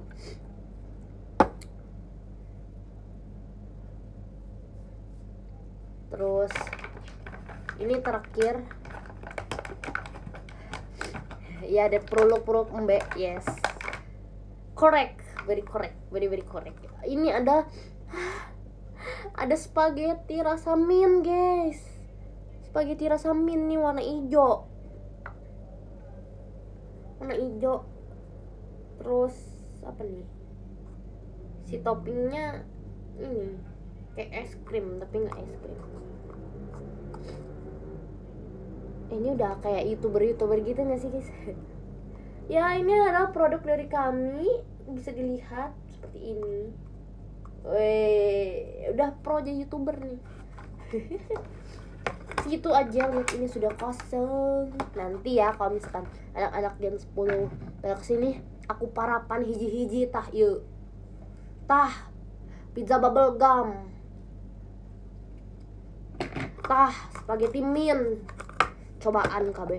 Terus ini terakhir. Ya ada peruluk-peruluk embe, yes. Correct, very correct, very correct. Ini ada spaghetti rasa mint, guys. Spaghetti rasa mint nih, warna hijau. Terus apa nih? Si toppingnya ini kayak es krim tapi nggak es krim. Ini udah kayak youtuber gitu nggak sih guys? Ya ini adalah produk dari kami, bisa dilihat seperti ini. Udah pro aja youtuber nih. Segitu aja, lihat ini sudah kosong. Nanti ya kalau misalkan anak-anak Gen 10 pada kesini, aku parapan hiji-hiji tah yuk. Tah pizza bubble gum, tah spaghetti mint, cobaan KB.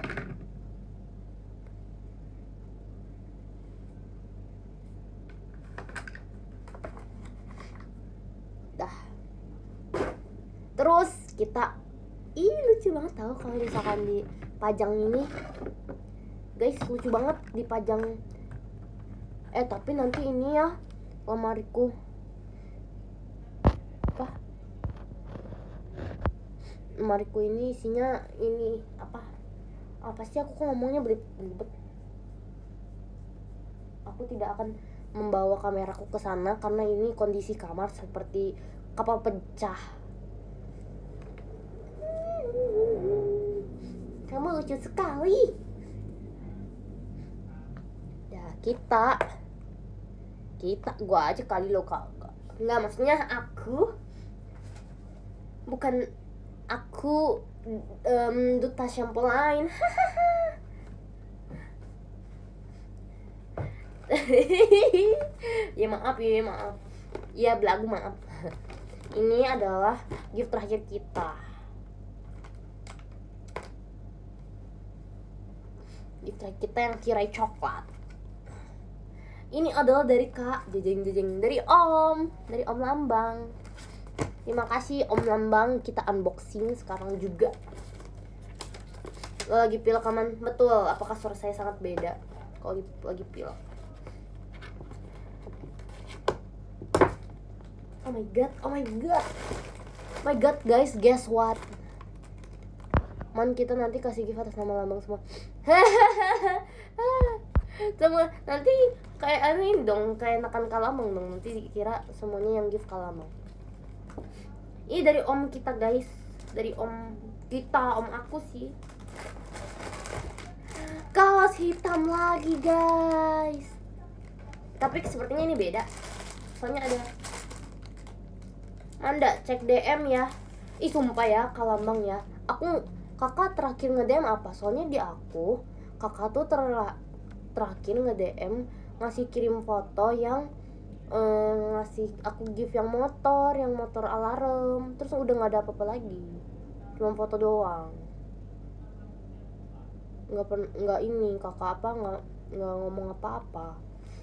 Dah. Terus kita lucu banget tau kalau misalkan dipajang ini. Guys, lucu banget dipajang. Tapi nanti ini ya lemariku lemariku ini isinya ini apa sih, aku kok ngomongnya belibet. Aku tidak akan membawa kameraku ke sana karena ini kondisi kamar seperti kapal pecah. Kamu lucu sekali. Ya kita gua aja kali lo kak. Nggak, maksudnya bukan aku duta shampoo lain. Ya maaf. Ya belagu, maaf. Ini adalah gift terakhir kita. Gift terakhir kita yang kirai coklat. Ini adalah dari Kak Jejeng dari Om Lambang. Terima kasih Om Lambang, kita unboxing sekarang juga. Lo lagi pilek aman? Betul, apakah suara saya sangat beda kalau lagi pilek? Oh my god guys, guess what? Man, kita nanti kasih gift atas nama lambang semua. Sama nanti kayak aneh dong, kayak enakan Kalambang dong. Nanti dikira semuanya yang gift Kalambang. Ini dari om kita guys, dari om kita, om aku sih. Kaos hitam lagi guys. Tapi sepertinya ini beda. Soalnya ada Manda, cek DM ya. Ih sumpah ya, Kalambang ya. Kakak terakhir nge-DM apa? Soalnya di aku, kakak tuh terakhir nge-DM ngasih kirim foto yang ngasih aku gift yang motor alarm. Terus udah nggak ada apa-apa lagi, cuma foto doang. Nggak ini kakak nggak ngomong apa-apa.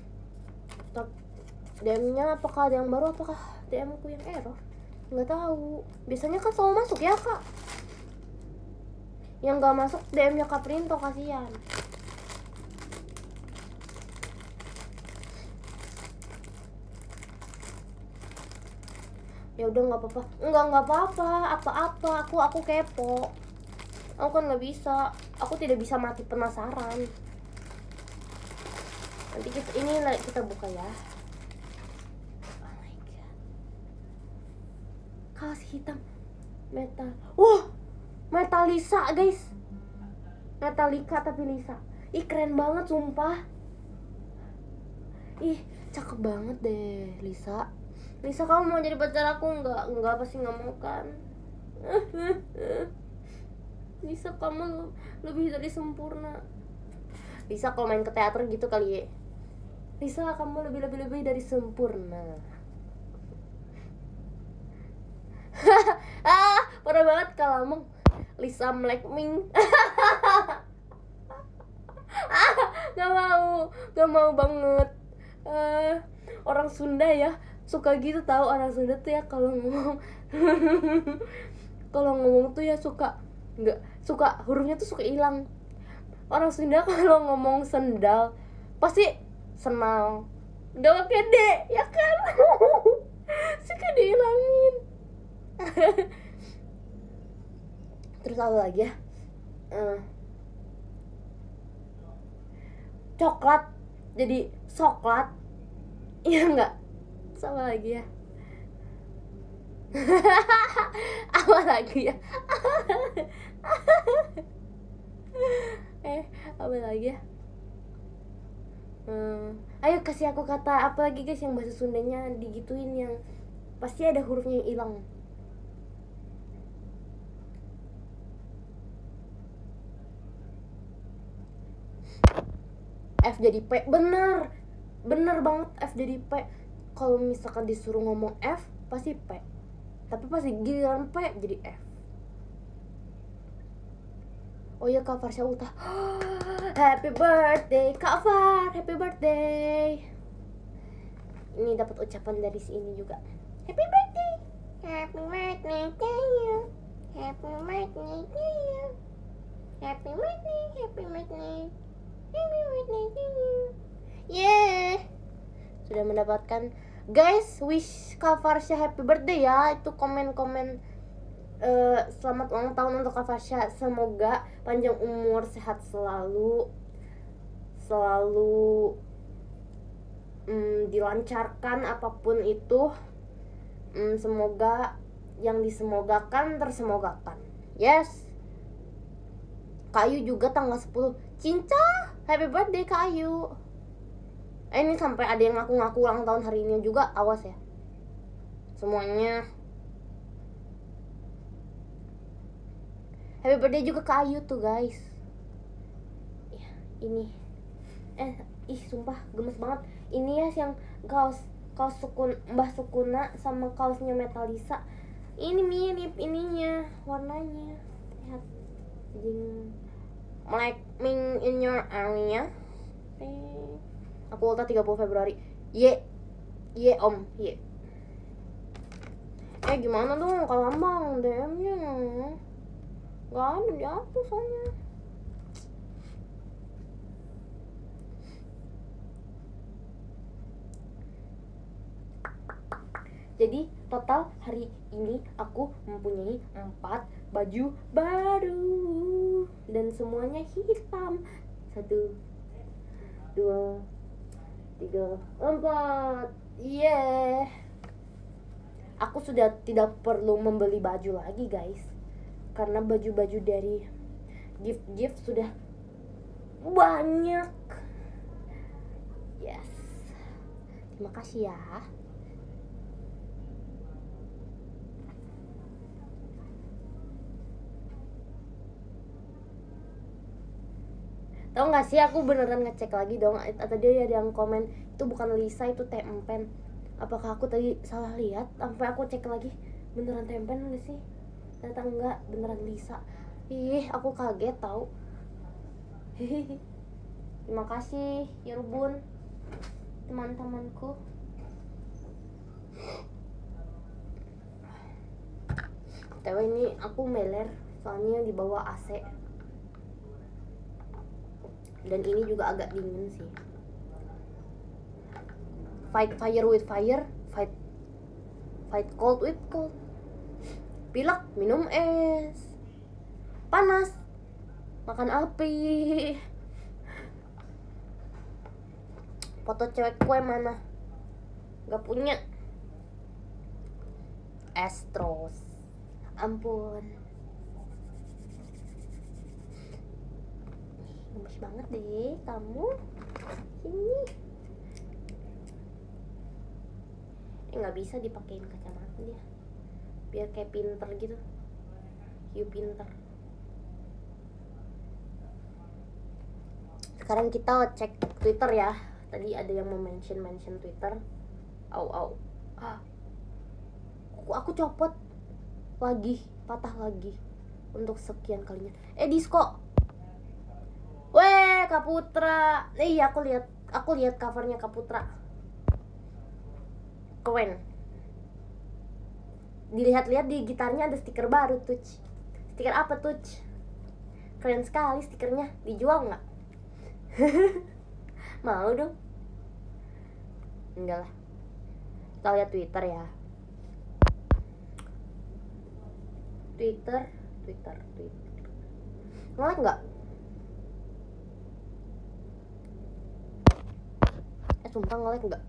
DM-nya apakah ada yang baru, apakah DM ku yang error? Nggak tahu. Biasanya kan selalu masuk ya kak. Yang nggak masuk DM-nya Kak Printo, kasihan. Ya udah nggak apa-apa. Nggak apa-apa. Aku kepo. Aku kan nggak bisa. Aku tidak bisa mati penasaran. Nanti kita buka ya. Oh my god. Kaos hitam metal. Wah, Metallica guys. Metallica tapi Lisa. Ih keren banget sumpah. Ih cakep banget deh Lisa. Lisa, kamu mau jadi pacar aku? Enggak pasti nggak mau kan. Lisa, kamu lebih dari sempurna. Lisa kalau main ke teater gitu kali ya. Lisa, kamu lebih dari sempurna. Parah banget Kalambang. Lisa Blackpink. Gak mau banget. Orang Sunda ya suka gitu tahu. Orang Sunda tuh ya kalau ngomong tuh ya suka hurufnya tuh suka hilang. Orang Sunda kalau ngomong sendal pasti senal, gak pakai D ya kan. Suka dihilangin. Terus apa lagi ya? Coklat jadi soklat. Iya enggak? Sama lagi ya. Apa lagi ya? Apa lagi ya? Ayo kasih aku kata apa lagi guys yang bahasa Sundanya digituin, yang pasti ada hurufnya yang hilang. F jadi P, bener banget. F jadi P. Kalau misalkan disuruh ngomong F pasti P, tapi pasti giliran P jadi F. Oh ya Kak Farsha Uta. Happy birthday Kak Far, happy birthday. Ini dapat ucapan dari si ini juga. Happy birthday. Happy birthday to you. Happy birthday to you. Happy birthday, happy birthday. Happy birthday to you. Yeah. Sudah mendapatkan guys, wish Kak Farsha happy birthday ya. Itu komen-komen selamat ulang tahun untuk Kak Farsha. Semoga panjang umur, sehat selalu dilancarkan apapun itu. Semoga yang disemogakan tersemogakan. Yes. Kak Ayu juga tanggal 10. Cinta, happy birthday Kak Ayu. Ini sampai ada yang ngaku-ngaku ulang tahun hari ini juga, awas ya semuanya. Happy birthday juga Kak Ayu tuh guys. Ya, ini sumpah gemes banget. Ini ya yang kaos Mbah Sukuna sama kaosnya Metallica. Ini mirip ininya, warnanya. Lihat. Blackpink in your area. Aku ulta 30 Februari. Ye om, ye. Gimana dong Kalambang DM-nya? Gak ada, dihapus soalnya. Jadi total hari ini aku mempunyai 4 baju baru dan semuanya hitam. 1, 2, 3, 4. Yeah. Aku sudah tidak perlu membeli baju lagi guys, karena baju-baju dari gift sudah banyak. Yes. Terima kasih ya. Tahu nggak sih, aku beneran ngecek lagi dong. Tadi ada yang komen itu bukan Lisa, itu Tempen. Apakah aku tadi salah lihat? Sampai aku cek lagi, beneran Tempen nggak sih? Ternyata enggak, beneran Lisa. Ih, aku kaget tahu. Terima kasih Yerbun, teman-temanku. Tapi ini aku meler soalnya di bawah AC. Dan ini juga agak dingin sih. Fight fire with fire, fight cold with cold. Pilek, minum es. Panas, makan api. Foto cewek kue mana? Gak punya. Astros. Ampun. Gemes banget deh kamu. Sini. Nggak bisa dipakein kacamata dia. Biar kayak pinter gitu. You pinter. Sekarang kita cek Twitter ya. Tadi ada yang mau mention Twitter. Au. Aku copot lagi, patah lagi untuk sekian kalinya. Disco. Weh, Kaputra. Iya, aku lihat covernya Kaputra. Keren. Dilihat-lihat di gitarnya ada stiker baru tuh. Stiker apa tuh? Keren sekali stikernya. Dijual nggak? Mau dong? Enggak lah. Kita lihat Twitter ya. Twitter. Nge-like nggak? Sumpah nge-like nggak?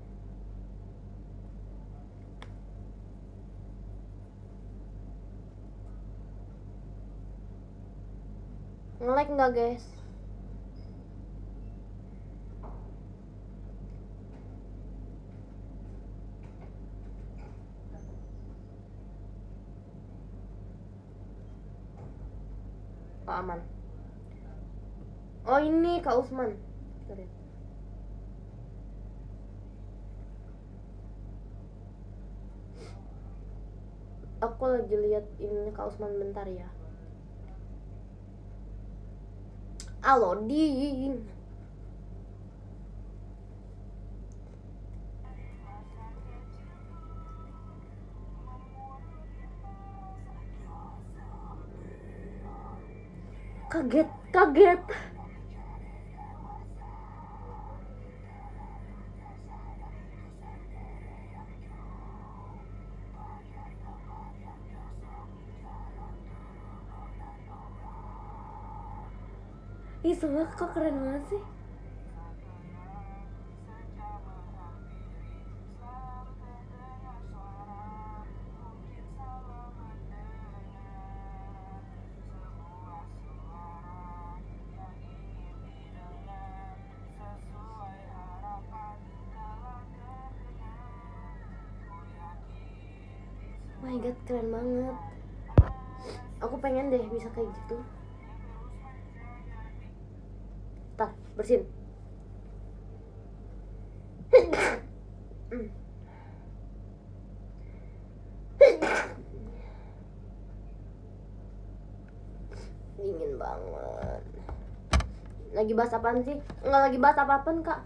Nge-like nggak guys? Oh, aman. Oh, ini Kak Usman. Aku lagi lihat ini Kak Usman bentar ya. Loading. Kaget. Ih, semua kok keren banget sih. My god, keren banget. Aku pengen deh bisa kayak gitu. Tar, bersin. Dingin banget. Lagi bahas apaan sih? Enggak lagi bahas apa-apaan, Kak.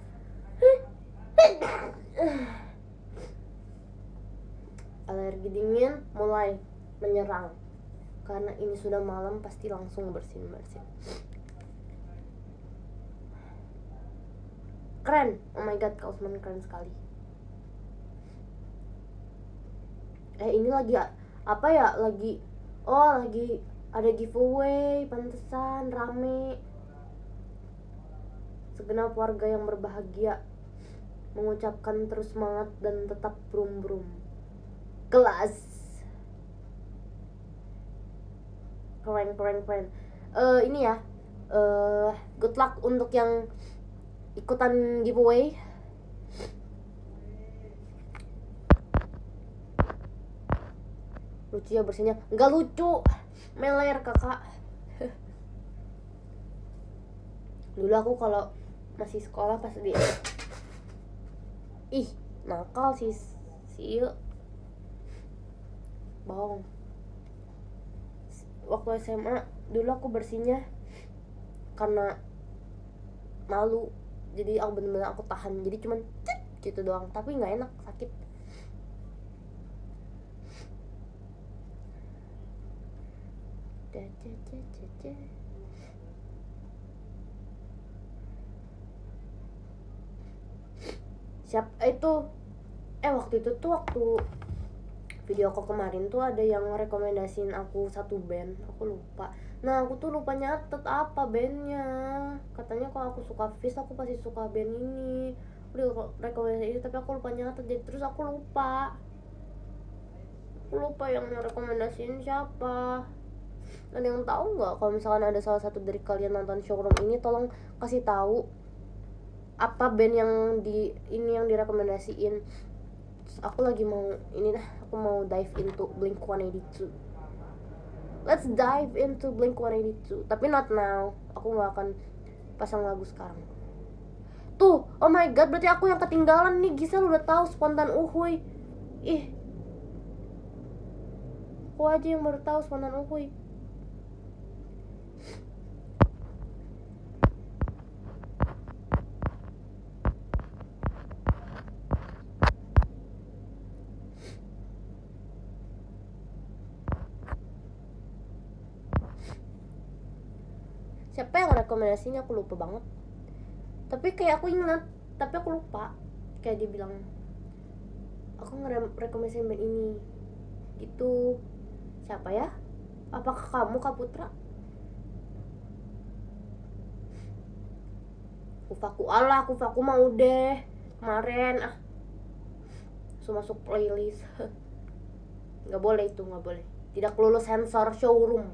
Alergi dingin mulai menyerang. Karena ini sudah malam, pasti langsung bersin. Keren. Oh my god, Kak Usman keren sekali. Ini lagi apa ya, lagi ada giveaway, pantesan rame. Segenap warga yang berbahagia mengucapkan terus semangat dan tetap brum kelas. Keren. Ini ya, good luck untuk yang ikutan giveaway. Lucu ya bersihnya? Nggak lucu, meler kakak. Dulu aku kalau masih sekolah pas dia nakal sih bohong. Waktu SMA dulu aku bersihnya karena malu, jadi aku bener-bener aku tahan, jadi cuman gitu doang, tapi nggak enak, sakit. Waktu itu tuh, waktu video aku kemarin tuh ada yang rekomendasiin aku satu band, aku lupa. Nah aku tuh lupa nyatet apa bandnya. Katanya kalau aku suka Fish aku pasti suka band ini, udah rekomendasi ini, tapi aku lupa nyatet. Jadi terus aku lupa yang rekomendasiin siapa. Ada yang tahu nggak kalau misalkan ada salah satu dari kalian nonton showroom ini, tolong kasih tahu apa band yang yang direkomendasiin. Terus aku lagi mau aku mau dive into Blink-182. Let's dive into Blink-182, tapi not now. Aku nggak akan pasang lagu sekarang. Tuh, oh my god, berarti aku yang ketinggalan nih. Gisel udah tahu Spontan Uhuy. Aku aja yang baru tahu Spontan Uhuy. Siapa yang rekomendasinya aku lupa banget. Tapi kayak aku ingat, tapi aku lupa. Kayak dia bilang, aku ngerekomendasiin band ini gitu. Siapa ya? Apakah kamu, Kak Putra? Kufaku mau deh kemarin masuk playlist. Nggak boleh, tidak lulus sensor showroom.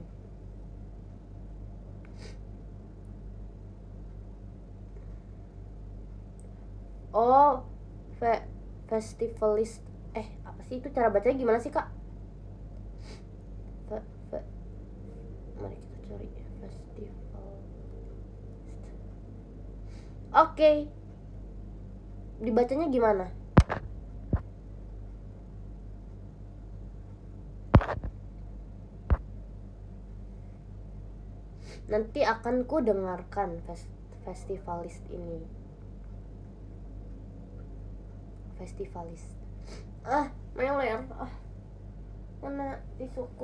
Festivalist. Apa sih itu, cara bacanya gimana sih kak? Mari kita cari festival. Oke. Dibacanya gimana? Nanti akan ku dengarkan festivalist ini. Festivalist. Meler. Mana tisuku?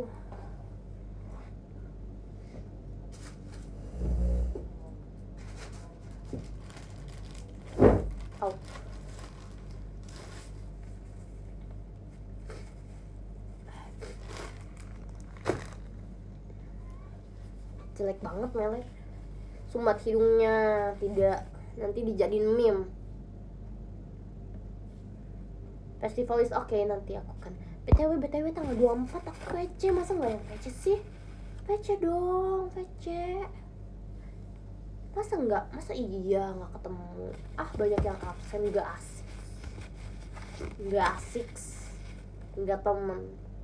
Jelek banget Meler. Sumbat hidungnya, tidak, nanti dijadiin meme. Festivalis, oke, nanti aku kan. BTW tanggal 24 aku VC, masa nggak yang VC sih? VC dong, VC. Masa iya nggak ketemu? Banyak yang absen, nggak asik, nggak temen.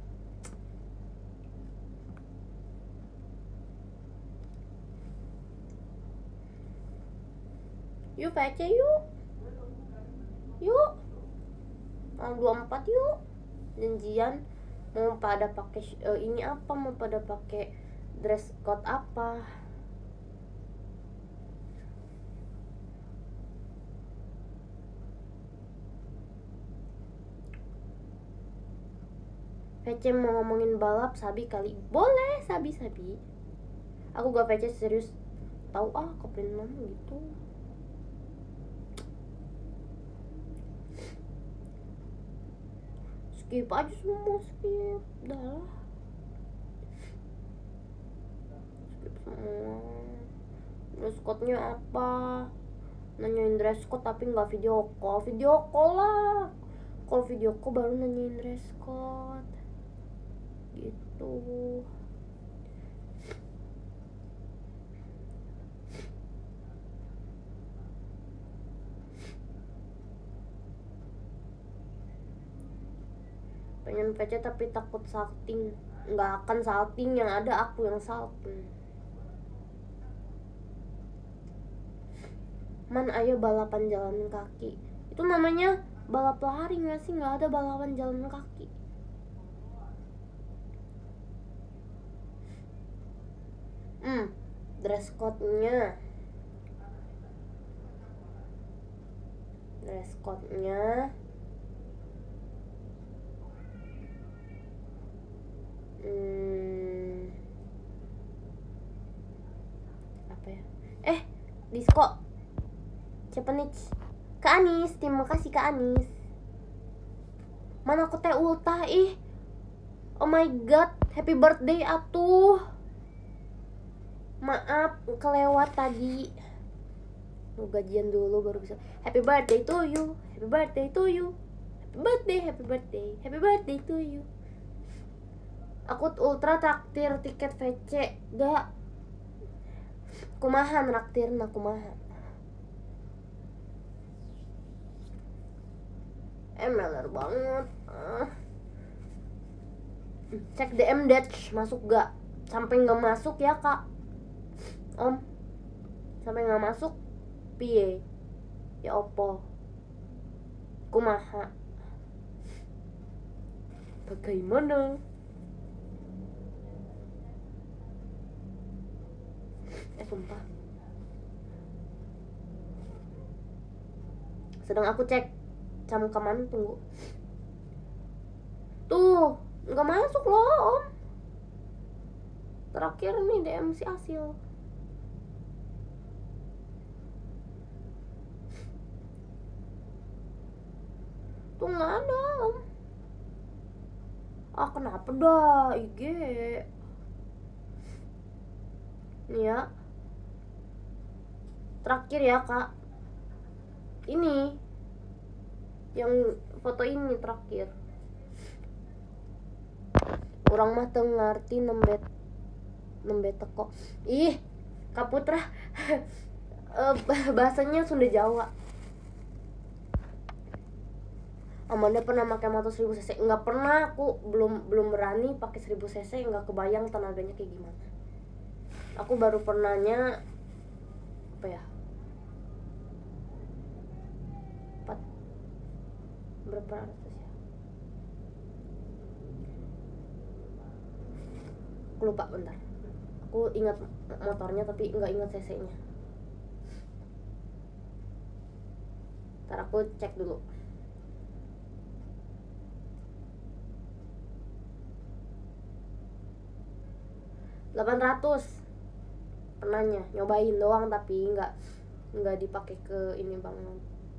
Yuk VC yuk tanggal 24 yuk, janjian. Mau pada pakai ini apa, mau pada pakai dress code apa? VC mau ngomongin balap Sabi kali. Boleh, Sabi. Aku gak VC serius. Tahu kepengen gitu. skip aja semua, skip. Udah lah, skip semua. Dress code-nya apa? Nanyain dress code tapi nggak video call. Video call lah. Kalau video call baru nanyain dress code gitu. Pengen VC tapi takut salting. Nggak akan salting, yang ada aku yang salting. Man, ayo balapan jalan kaki. Itu namanya balap lari nggak sih? Nggak ada balapan jalan kaki. Dress code-nya. Dress code-nya. Apa ya? Disco Japanese. Kak Anis, terima kasih Kak Anis. Mana aku teh ultah ih. Oh my god, happy birthday atuh. Maaf kelewat tadi. Gajian dulu baru bisa. Happy birthday to you. Happy birthday to you. Happy birthday, happy birthday. Happy birthday to you. Aku ultra traktir tiket VC. Gak. Kumaha traktirna kumaha. Meler banget. Cek DM Datch masuk gak? Sampai nggak masuk ya kak. Om, sampai nggak masuk piye? Ya opo? Kumaha? Bagaimana? Sumpah. Sedang aku cek jam keman, tunggu. Tuh, nggak masuk loh om. Terakhir nih DM si Asil. Tuh nggak ada om. Kenapa dah IG? Nih ya. Terakhir ya kak. Ini yang foto ini terakhir. Orang mah teu ngarti nembe teko. Ih, Kak Putra. Bahasanya Sunda Jawa. Amanda pernah pakai motor 1000 cc? Nggak pernah, aku belum berani pakai 1000 cc, nggak kebayang tenaganya kayak gimana. Aku baru pernahnya apa ya? Berapa ratus ya? Aku lupa, bentar. Aku ingat motornya tapi nggak ingat cc-nya. Ntar aku cek dulu. $800 pernahnya, nyobain doang tapi nggak dipakai ke ini banget.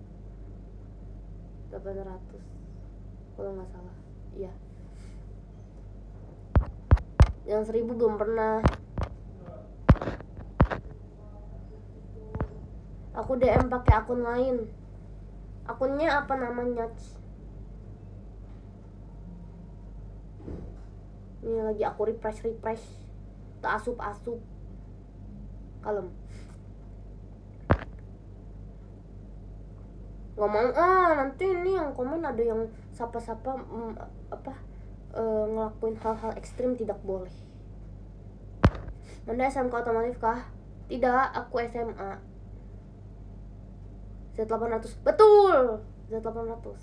800 kalau nggak salah, iya. Yang 1000 belum pernah. Aku DM pakai akun lain. Akunnya apa namanya? Ini lagi aku refresh. Tak asup. Kalem. Gak mau, nanti ini yang komen ada yang sapa-sapa ngelakuin hal-hal ekstrim, tidak boleh. Anda SMK otomotif kah? Tidak, aku SMA. Z800, betul, Z800.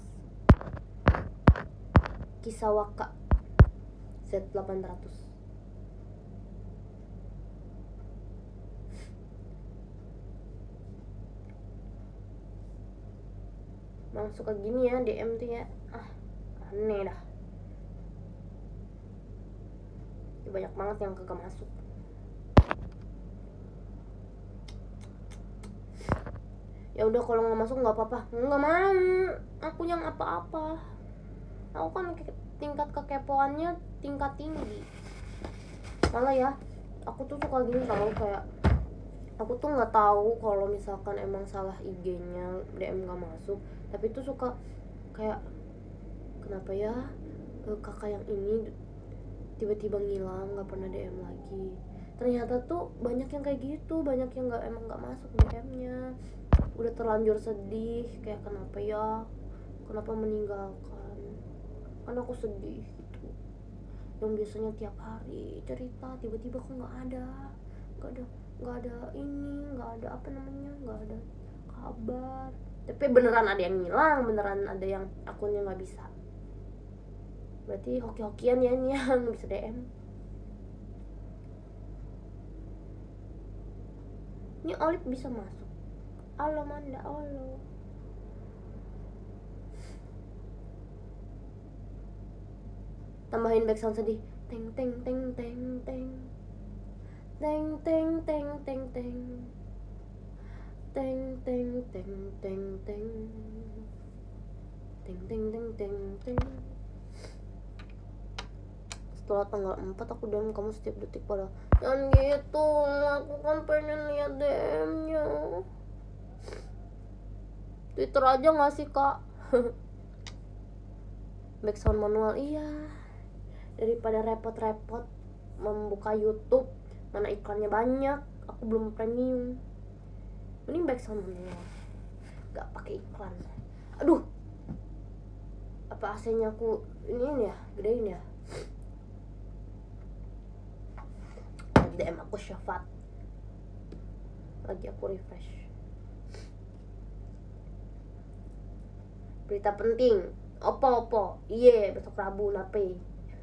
Kisawaka Z800. Bang suka gini ya DM tuh ya. Aneh dah. Banyak banget yang kagak masuk. Ya udah kalau nggak masuk nggak apa-apa. Nggak mau. Aku yang apa-apa. Aku kan tingkat kekepoannya tingkat tinggi. Malah ya, aku tuh suka gini tau, kayak aku tuh nggak tahu kalau misalkan emang salah IG-nya DM nggak masuk, tapi tuh suka kayak kenapa ya kakak yang ini tiba-tiba ngilang, nggak pernah DM lagi. Ternyata tuh banyak yang kayak gitu, banyak yang emang nggak masuk DM-nya. Udah terlanjur sedih, kayak kenapa meninggalkan, kan aku sedih gitu. Yang biasanya tiap hari cerita, tiba-tiba kok nggak ada nggak ada kabar. Tapi beneran ada yang ngilang, beneran ada yang akunnya nggak bisa. Berarti hoki-hokian ya ini yang bisa DM. Ini Olive bisa masuk. Halo Manda, halo. Tambahin background sedih. Teng teng teng teng teng. Teng teng teng teng teng. Teng teng teng teng teng. Teng teng teng teng teng. Setelah tanggal 4 aku DM kamu setiap detik padahal. Jangan gitu, aku kan pengen lihat DM-nya. Twitter aja nggak sih kak? Background manual, iya. Daripada repot-repot membuka YouTube, mana iklannya banyak, aku belum premium. Mending background manual, nggak pakai iklan. Aduh, apa AC-nya aku ini ya, gedein ya. DM aku Syafat, lagi aku refresh. Berita penting, opo iye besok Rabu nape.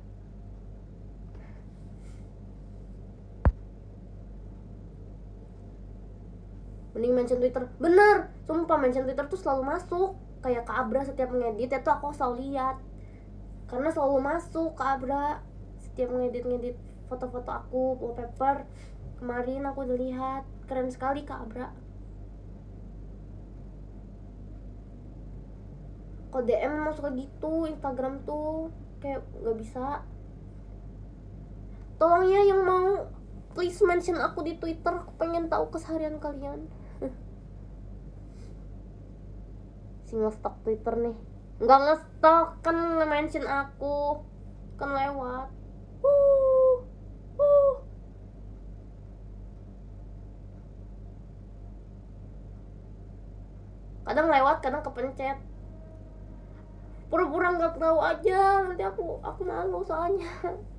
Mending mention Twitter, bener, sumpah mention Twitter tuh selalu masuk. Kayak Kak Abra setiap ngedit itu aku selalu lihat, karena selalu masuk Kak Abra setiap ngedit foto-foto aku, wallpaper. Kemarin aku udah lihat, keren sekali Kak Abra. Kok DM emang suka gitu, Instagram tuh kayak gak bisa. Tolong ya yang mau, please mention aku di Twitter, aku pengen tahu keseharian kalian. Si nge-stalk Twitter nih. Nggak nge-stalk, kan nge-mention aku, kan lewat. Kadang lewat, kadang kepencet. Pura-pura nggak tahu aja, nanti aku malu soalnya.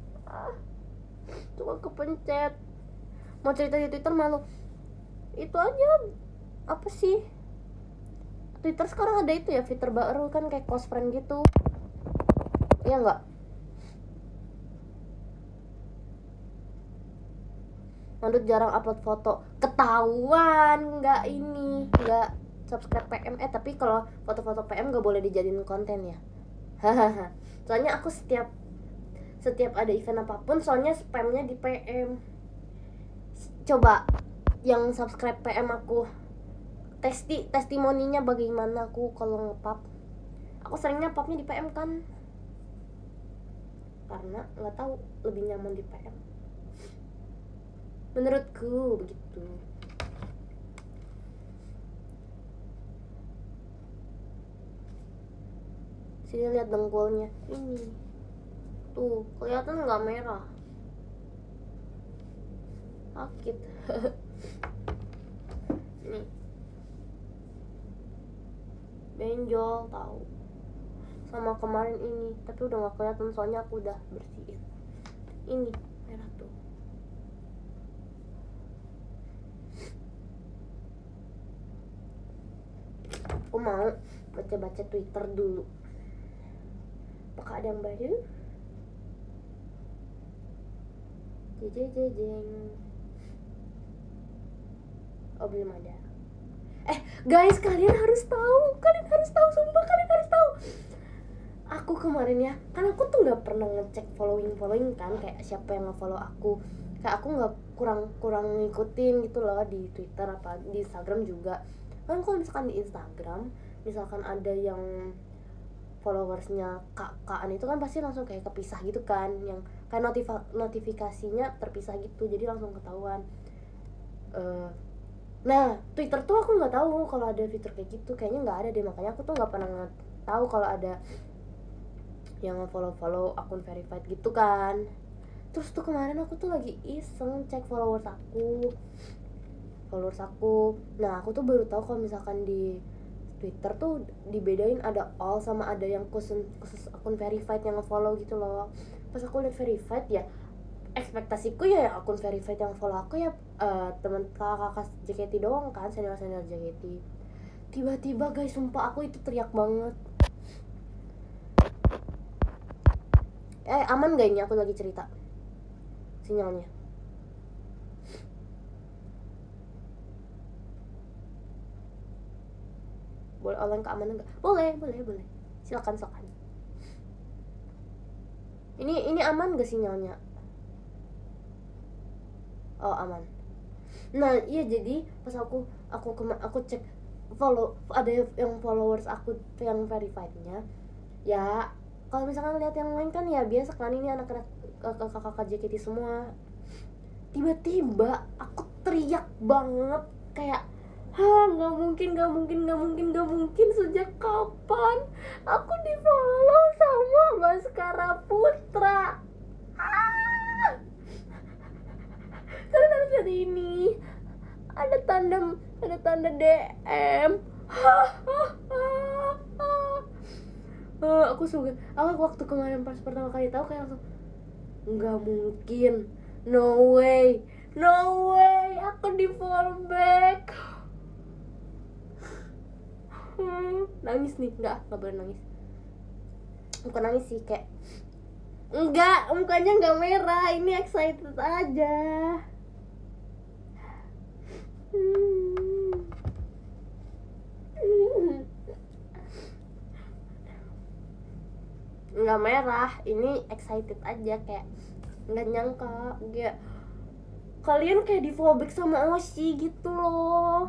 Suka kepencet. Mau cerita di Twitter malu. Itu aja, apa sih? Twitter sekarang ada itu ya, fitur baru kan, kayak close friend gitu. Iya nggak? Mandut jarang upload foto, ketahuan nggak subscribe PM. Tapi kalau foto-foto PM nggak boleh dijadiin konten ya. Hahaha. Soalnya aku setiap ada event apapun, soalnya spamnya di PM. Coba yang subscribe PM aku, testimoninya bagaimana aku kalau nge-pub. Aku seringnya pubnya di PM kan, karena nggak tahu, lebih nyaman di PM menurutku begitu. Sini lihat dengkulnya ini tuh, kelihatan nggak merah, sakit. Nih benjol tahu, sama kemarin ini, tapi udah nggak kelihatan soalnya aku udah bersihin. Ini merah tuh. Aku mau baca-baca Twitter dulu, apakah ada yang baru? Jeng. Oh belum ada. Guys, kalian harus tahu, sumpah kalian harus tahu. Aku kemarin ya, kan aku tuh nggak pernah ngecek following kan, kayak siapa yang nge-follow aku. Kayak aku nggak kurang ngikutin gitu loh di Twitter apa di Instagram juga. Kan kalau misalkan di Instagram, misalkan ada yang followersnya Kak An itu kan pasti langsung kayak kepisah gitu kan, yang kayak notifikasinya terpisah gitu, jadi langsung ketahuan. Nah Twitter tuh aku nggak tahu kalau ada fitur kayak gitu, kayaknya nggak ada deh, makanya aku tuh nggak pernah tahu kalau ada yang follow akun verified gitu kan. Terus tuh kemarin aku tuh lagi iseng cek followers aku. Nah aku tuh baru tahu kalau misalkan di Twitter tuh dibedain ada all sama ada yang khusus akun verified yang nge-follow gitu loh. Pas aku lihat verified ya, ekspektasiku ya akun verified yang follow aku ya teman kakak JKT doang kan, senior JKT. Tiba-tiba guys, sumpah aku itu teriak banget. Aman gak ini aku lagi cerita sinyalnya? Boleh online keamanan nggak? Boleh. Silakan. Ini aman gak sinyalnya? Oh aman. Nah iya, jadi pas aku cek ada yang followers aku yang verifiednya ya. Kalau misalkan lihat yang lain kan ya biasa kan, ini anak-anak kakak JKT semua. Tiba-tiba aku teriak banget kayak, nggak mungkin, sejak kapan aku di follow sama Baskara Putra. Kalian harus lihat ini, ada tanda DM. Aku waktu kemarin pas pertama kali tahu kayak langsung, nggak mungkin, no way aku di follow back. Nangis nih, nggak boleh nangis. Bukan nangis sih, kayak enggak, mukanya nggak merah, ini excited aja. Nggak merah, ini excited aja, kayak nggak nyangka kayak kalian kayak di follow back sama Oshi gitu loh,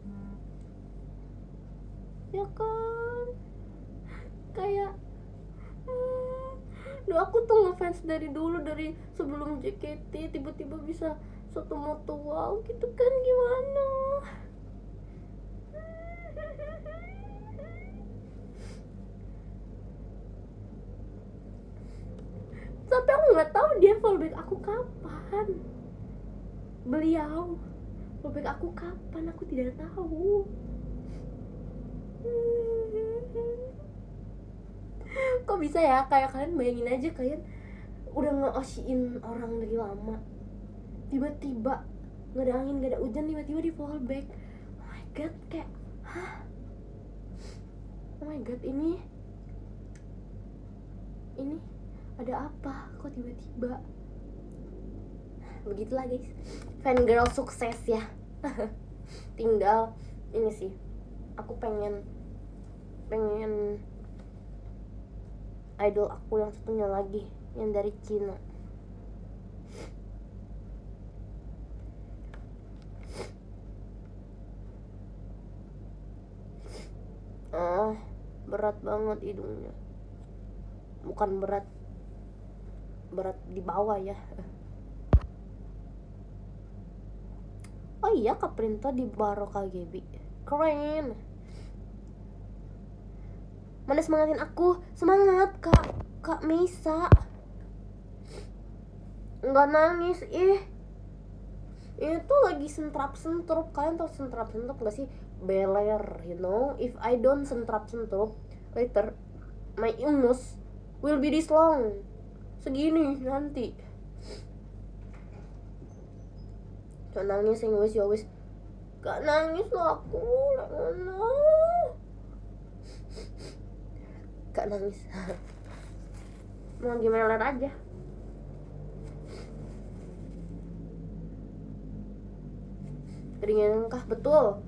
ya kan? Kayak aku tuh ngefans dari dulu, dari sebelum JKT, tiba-tiba bisa satu mutual gitu kan, gimana? Tapi aku nggak tahu dia fallback aku kapan. Beliau fallback aku kapan, aku tidak tahu. Kok bisa ya, kayak kalian bayangin aja, kalian udah nge-oshin orang dari lama, tiba-tiba nggak ada angin, nggak ada hujan, tiba-tiba di fallback. Oh my god, kayak oh my god, ini ada apa kok tiba-tiba? Begitulah guys, fangirl sukses ya. Tinggal ini sih, aku pengen idol aku yang satunya lagi, yang dari Cina. Berat banget hidungnya. Bukan berat di bawah ya. Oh iya, Kak Printo di Baro KGB. Keren. Mana semangatin aku? Semangat Kak Misa. Enggak nangis, itu lagi sentrap-sentrup. Kalian tau sentrap-sentrup gak sih? Beler, you know. If I don't sentrap-sentrup, later my illness will be this long. Segini nanti. Gak nangis, yang wes. Gak nangis loh aku. Gak nangis. Mau gimana lihat aja. Dingin kah? Betul.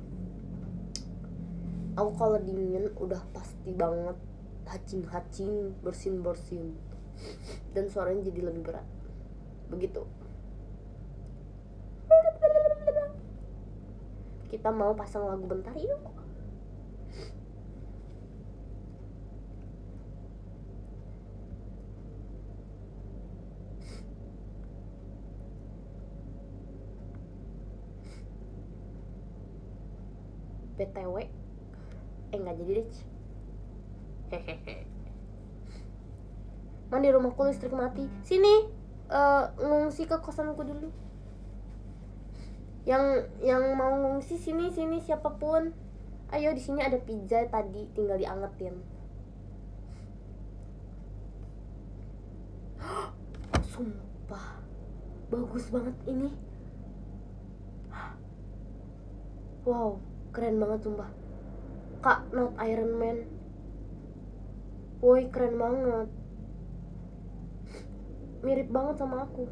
Aku kalau dingin udah pasti banget hacing, bersin, dan suaranya jadi lebih berat. Begitu. Kita mau pasang lagu bentar yuk. BTW nggak jadi deh. Hehehe. Man, di rumahku listrik mati. Sini, ngungsi ke kosanku dulu. Yang mau ngungsi sini siapapun. Ayo, di sini ada pizza tadi, tinggal diangetin. Sumpah, bagus banget ini. Wow, keren banget sumpah. Kak, not Iron Man. Woi, keren banget. Mirip banget sama aku.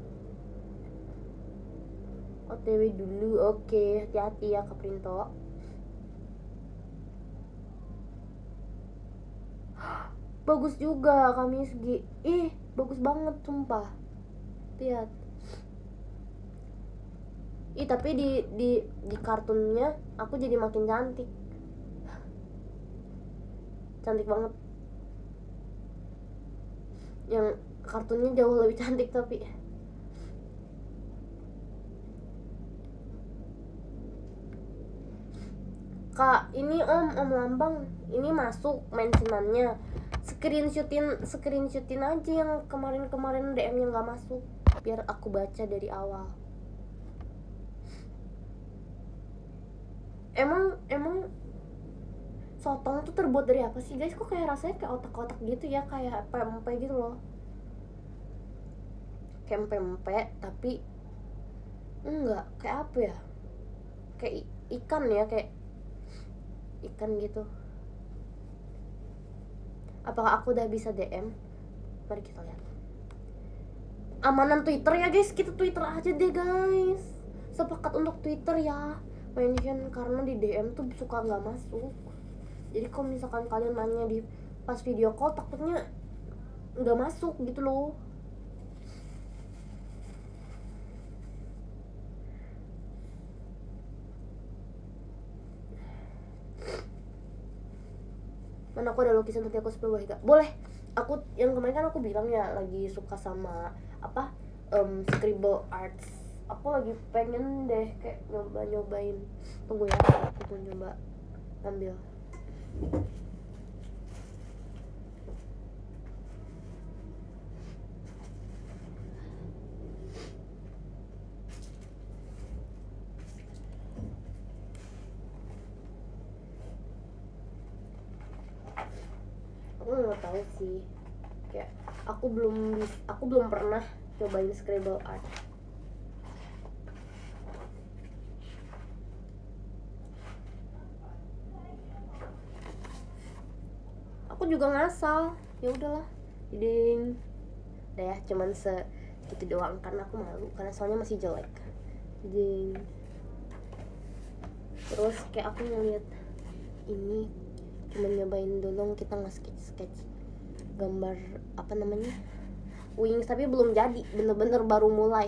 OTW dulu, oke. Hati-hati ya Kak Printo. Bagus juga Kak Misgi. Ih, bagus banget sumpah. Lihat. Ih, tapi di kartunnya aku jadi makin cantik. Cantik banget. Yang kartunnya jauh lebih cantik tapi. Kak, ini Om Lambang, ini masuk mentionannya. Screenshotin aja yang kemarin DM-nya nggak masuk, biar aku baca dari awal. Emang sotong tuh terbuat dari apa sih guys? Kok kayak rasanya kayak otak-otak gitu ya, kayak pempek gitu loh. Kayak pempek tapi enggak, kayak apa ya? Kayak ikan ya, kayak ikan gitu. Apakah aku udah bisa DM? Mari kita lihat. Amanan Twitter ya guys, kita Twitter aja deh guys. Sepakat untuk Twitter ya, mention, karena di DM tuh suka nggak masuk. Jadi kalau misalkan kalian nanya di pas video call, takutnya nggak masuk gitu loh. Mana aku ada lukisan tapi aku sepuluh gak? Boleh. Aku yang kemarin kan aku bilang ya lagi suka sama apa scribble arts. Aku lagi pengen deh kayak nyobain. Tunggu ya, aku coba ambil. Aku nggak tahu sih, kayak aku belum pernah cobain scribble art. Aku juga ngasal, ya udahlah, ding. Udah ya, cuman segitu doang karena aku malu, karena soalnya masih jelek. Ding. Terus kayak aku ngeliat ini, cuma nyobain dulu, kita nge-sketch gambar apa namanya, wings, tapi belum jadi, bener-bener baru mulai.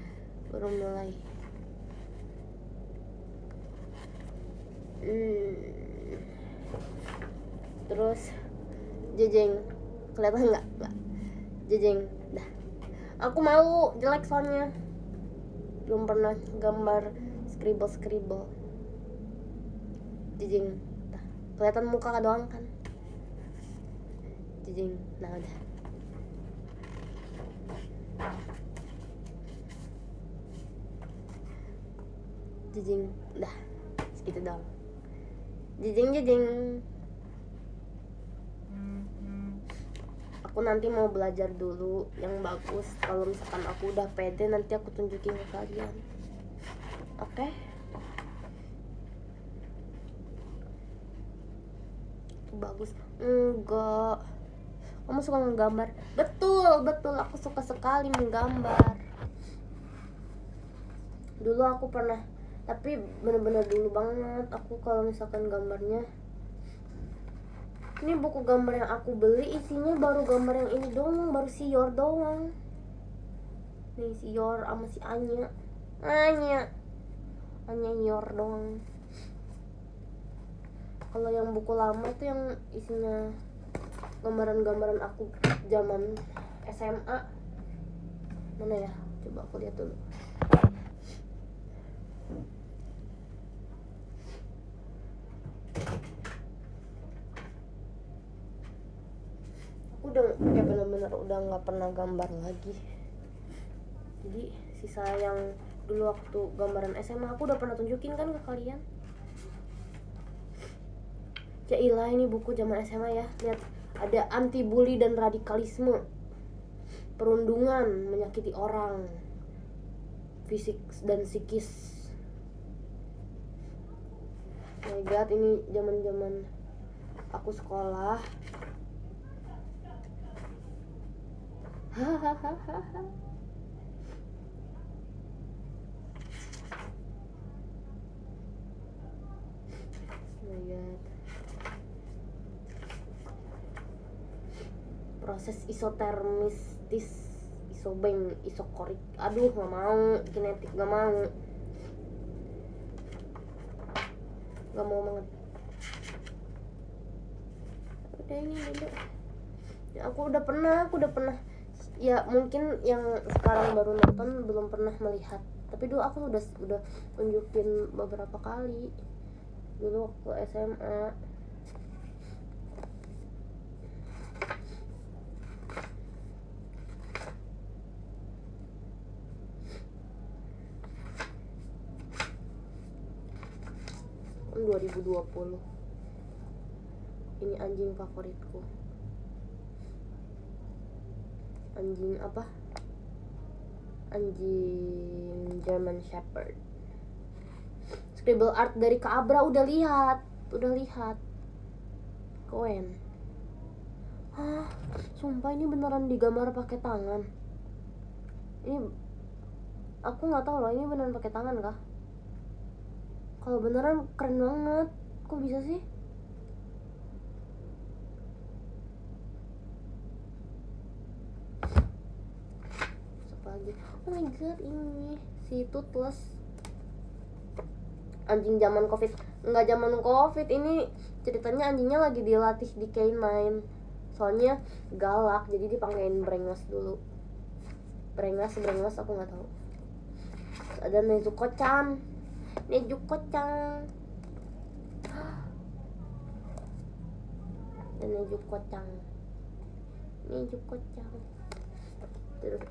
Terus jejeng, kelihatan nggak? Jejeng, dah. Aku malu, jelek soalnya, belum pernah gambar scribble. Jejeng, dah. Kelihatan muka doang kan? Jejeng, nah udah. Jejeng, dah. Segitu doang. Jejeng. Aku nanti mau belajar dulu yang bagus. Kalau misalkan aku udah pede, nanti aku tunjukin ke kalian. Oke? Bagus. Enggak. Kamu suka menggambar? Betul. Aku suka sekali menggambar. Dulu aku pernah, tapi bener-bener dulu banget. Aku kalau misalkan gambarnya, ini buku gambar yang aku beli, isinya baru gambar yang ini doang, baru si Yor doang. Nih si Yor sama si Anya Yor doang. Kalau yang buku lama tuh yang isinya gambaran aku zaman SMA. Mana ya? Coba aku lihat dulu. udah kayak bener-bener udah nggak pernah gambar lagi. Jadi sisa yang dulu waktu gambaran SMA aku udah pernah tunjukin kan ke kalian. Jailah ini buku zaman SMA ya. Lihat, ada anti bully dan radikalisme, perundungan, menyakiti orang, fisik dan psikis. Oh my god, ini zaman-zaman aku sekolah. Hahaha. Oh my god. Proses isotermistis, isobeng, isokorik. Aduh, nggak mau. Kinetik nggak mau. Nggak mau banget. Udah ini dulu. Ya, aku udah pernah. Ya mungkin yang sekarang baru nonton belum pernah melihat. Tapi dulu aku udah tunjukin beberapa kali. Dulu waktu SMA. Tahun 2020. Ini anjing favoritku. Anjing apa? Anjing German Shepherd. Scribble art dari Kak Abra udah lihat. Keren. Hah, sumpah ini beneran digambar pakai tangan. Ini aku nggak tahu loh, ini beneran pakai tangan kah? Kalau beneran keren banget. Kok bisa sih? Oh my god, ini si Toothless. Anjing zaman covid. Enggak zaman covid, ini ceritanya anjingnya lagi dilatih di K9. Soalnya galak, jadi dipanggilin Brengos dulu. Brengos aku nggak tahu. Terus ada Nezuko-chan. Dan Nezuko-chan. Terus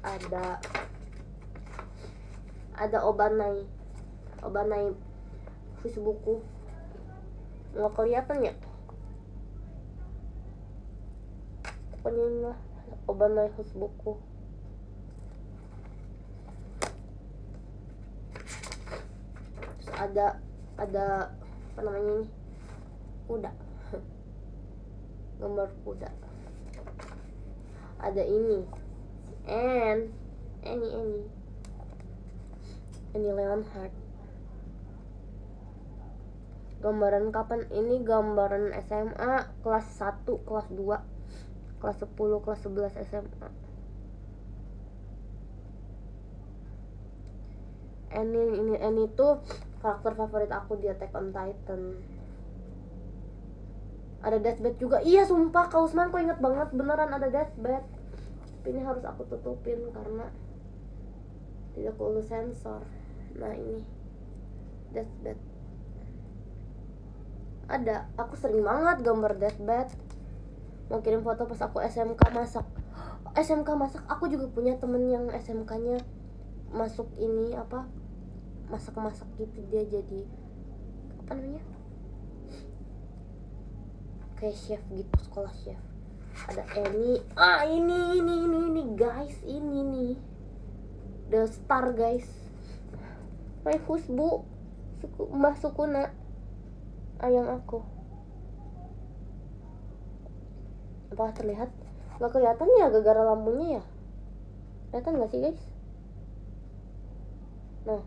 ada Obanai Fusbuku. Nggak kelihatan ya, pokoknya ini lah Obanai Fusbuku. Terus ada apa namanya ini, kuda. Gambar kuda. Ada ini Annie Leonhardt. Gambaran kapan? Ini gambaran SMA kelas 1, kelas 2, kelas 10, kelas 11 SMA. Annie tuh karakter favorit aku di Attack on Titan. Ada Deathbed juga. Iya sumpah Kak Usman, kok inget banget, beneran ada Deathbed. Tapi ini harus aku tutupin karena tidak perlu sensor. Nah ini Deathbed. Ada, aku sering banget gambar Deathbed. Mau kirim foto pas aku SMK masak. Aku juga punya temen yang SMK-nya masuk ini apa, masak gitu. Dia jadi apa namanya, kayak chef gitu, sekolah chef. Ada ini guys, ini nih The Star guys, my husbu, Mbah Sukuna, ayang aku. Apakah terlihat? Gak kelihatan ya gara-gara lampunya ya. Kelihatan gak sih guys? Nah,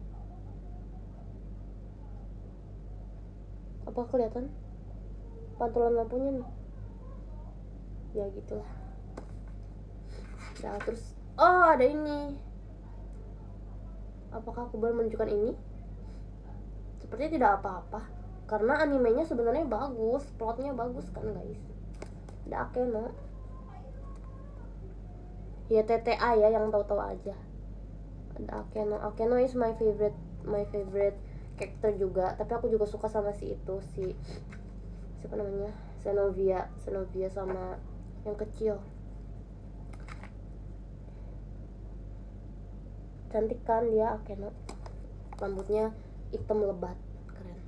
apa kelihatan pantulan lampunya nih? Ya gitulah. Nah terus, oh ada ini. Apakah aku baru menunjukkan ini? Sepertinya tidak apa-apa, karena animenya sebenarnya bagus, plotnya bagus kan guys. Ada Akeno. Ya TTA ya, yang tahu-tahu aja. Ada Akeno is my favorite character juga. Tapi aku juga suka sama si siapa namanya, Xenovia sama yang kecil. Cantik kan dia, Akeno. Rambutnya hitam lebat, keren.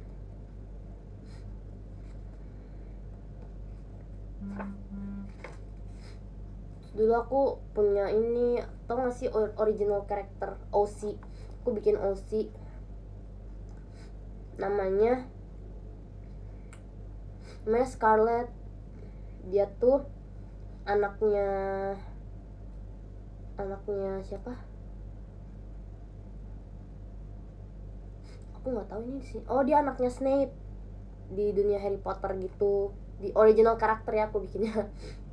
Dulu aku punya ini, tau gak sih original karakter OC? Aku bikin OC, namanya Scarlet. Dia tuh anaknya siapa? Aku nggak tahu ini sih. Oh, dia anaknya Snape di dunia Harry Potter gitu. Di original karakter ya aku bikinnya.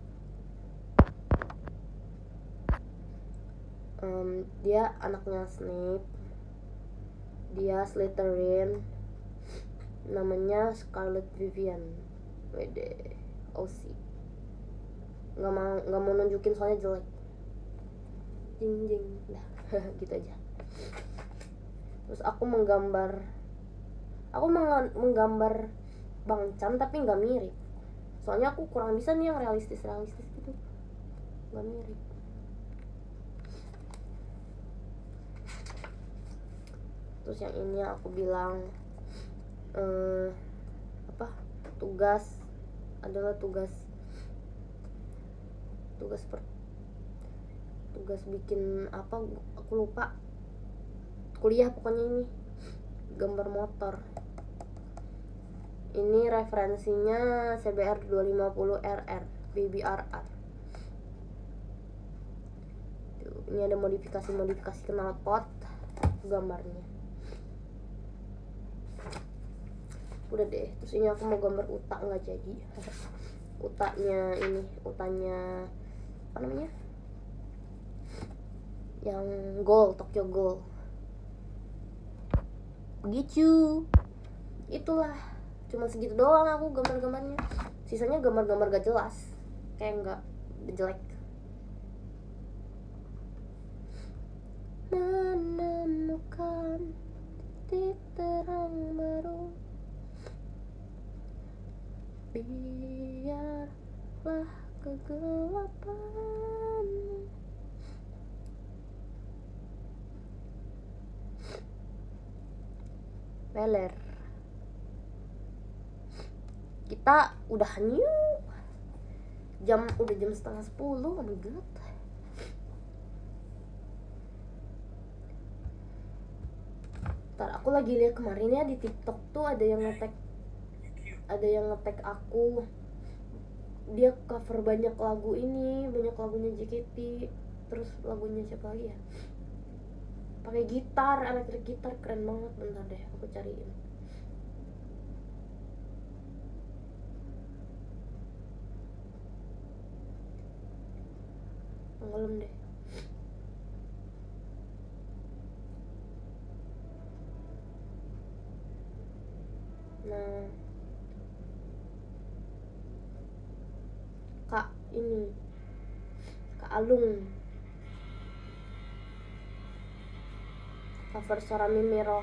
Dia anaknya Snape. Dia Slytherin. Namanya Scarlet Vivian. Wede, OC. Nggak mau nunjukin soalnya jelek. Jing dah. Gitu aja. Terus aku menggambar Bang Chan tapi nggak mirip. Soalnya aku kurang bisa nih yang realistis gitu. Nggak mirip. Terus yang ini aku bilang tugas bikin apa, aku lupa, kuliah pokoknya. Ini gambar motor. Ini referensinya CBR 250RR BBRR. Ini ada modifikasi knalpot gambarnya. Udah deh. Terus ini aku mau gambar Uta, nggak jadi. Utanya apa namanya, yang gold, Tokyo Gold begitu. Itulah, cuma segitu doang aku gambar-gambarnya. Sisanya gambar-gambar gak jelas, kayak nggak jelek. Menemukan titik terang baru, biarlah kegelapan. Peler. Kita udah jam 9:30. Oh my god. Ntar aku lagi lihat kemarin ya di TikTok tuh ada yang nge-tag aku. Dia cover banyak lagunya JKT. Terus lagunya siapa lagi ya? Pakai gitar, elektrik gitar, keren banget. Bentar deh, aku cariin. Tenggelam deh. Nah, Kak Alung cover Suara Mimi Rock.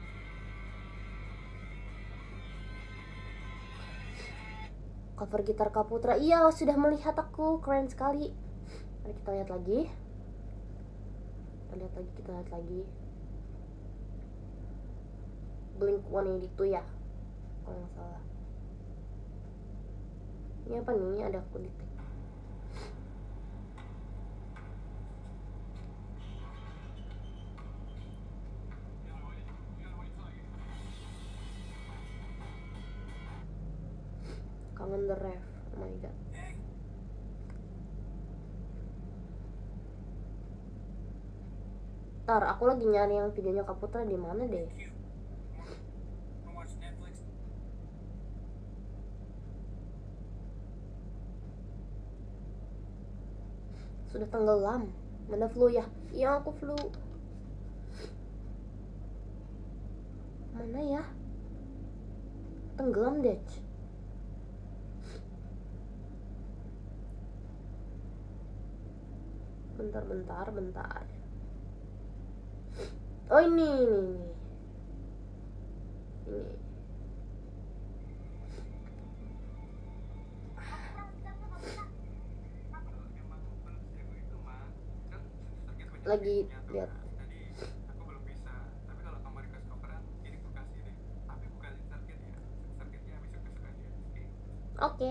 Cover gitar Kaputra. Iya, sudah melihat aku, keren sekali. Mari kita lihat lagi. Kita lihat lagi. Blink-182 ya, kalau nggak salah. Ini apa nih? Ada aku di tag. Kangen the Ref. Oh my god. Ntar aku lagi nyari yang videonya Kaputra di mana deh. Sudah tenggelam. Mana flu ya? Iya, aku flu. Mana ya? Tenggelam deh. Bentar. Oh ini. lagi lihat. Oke.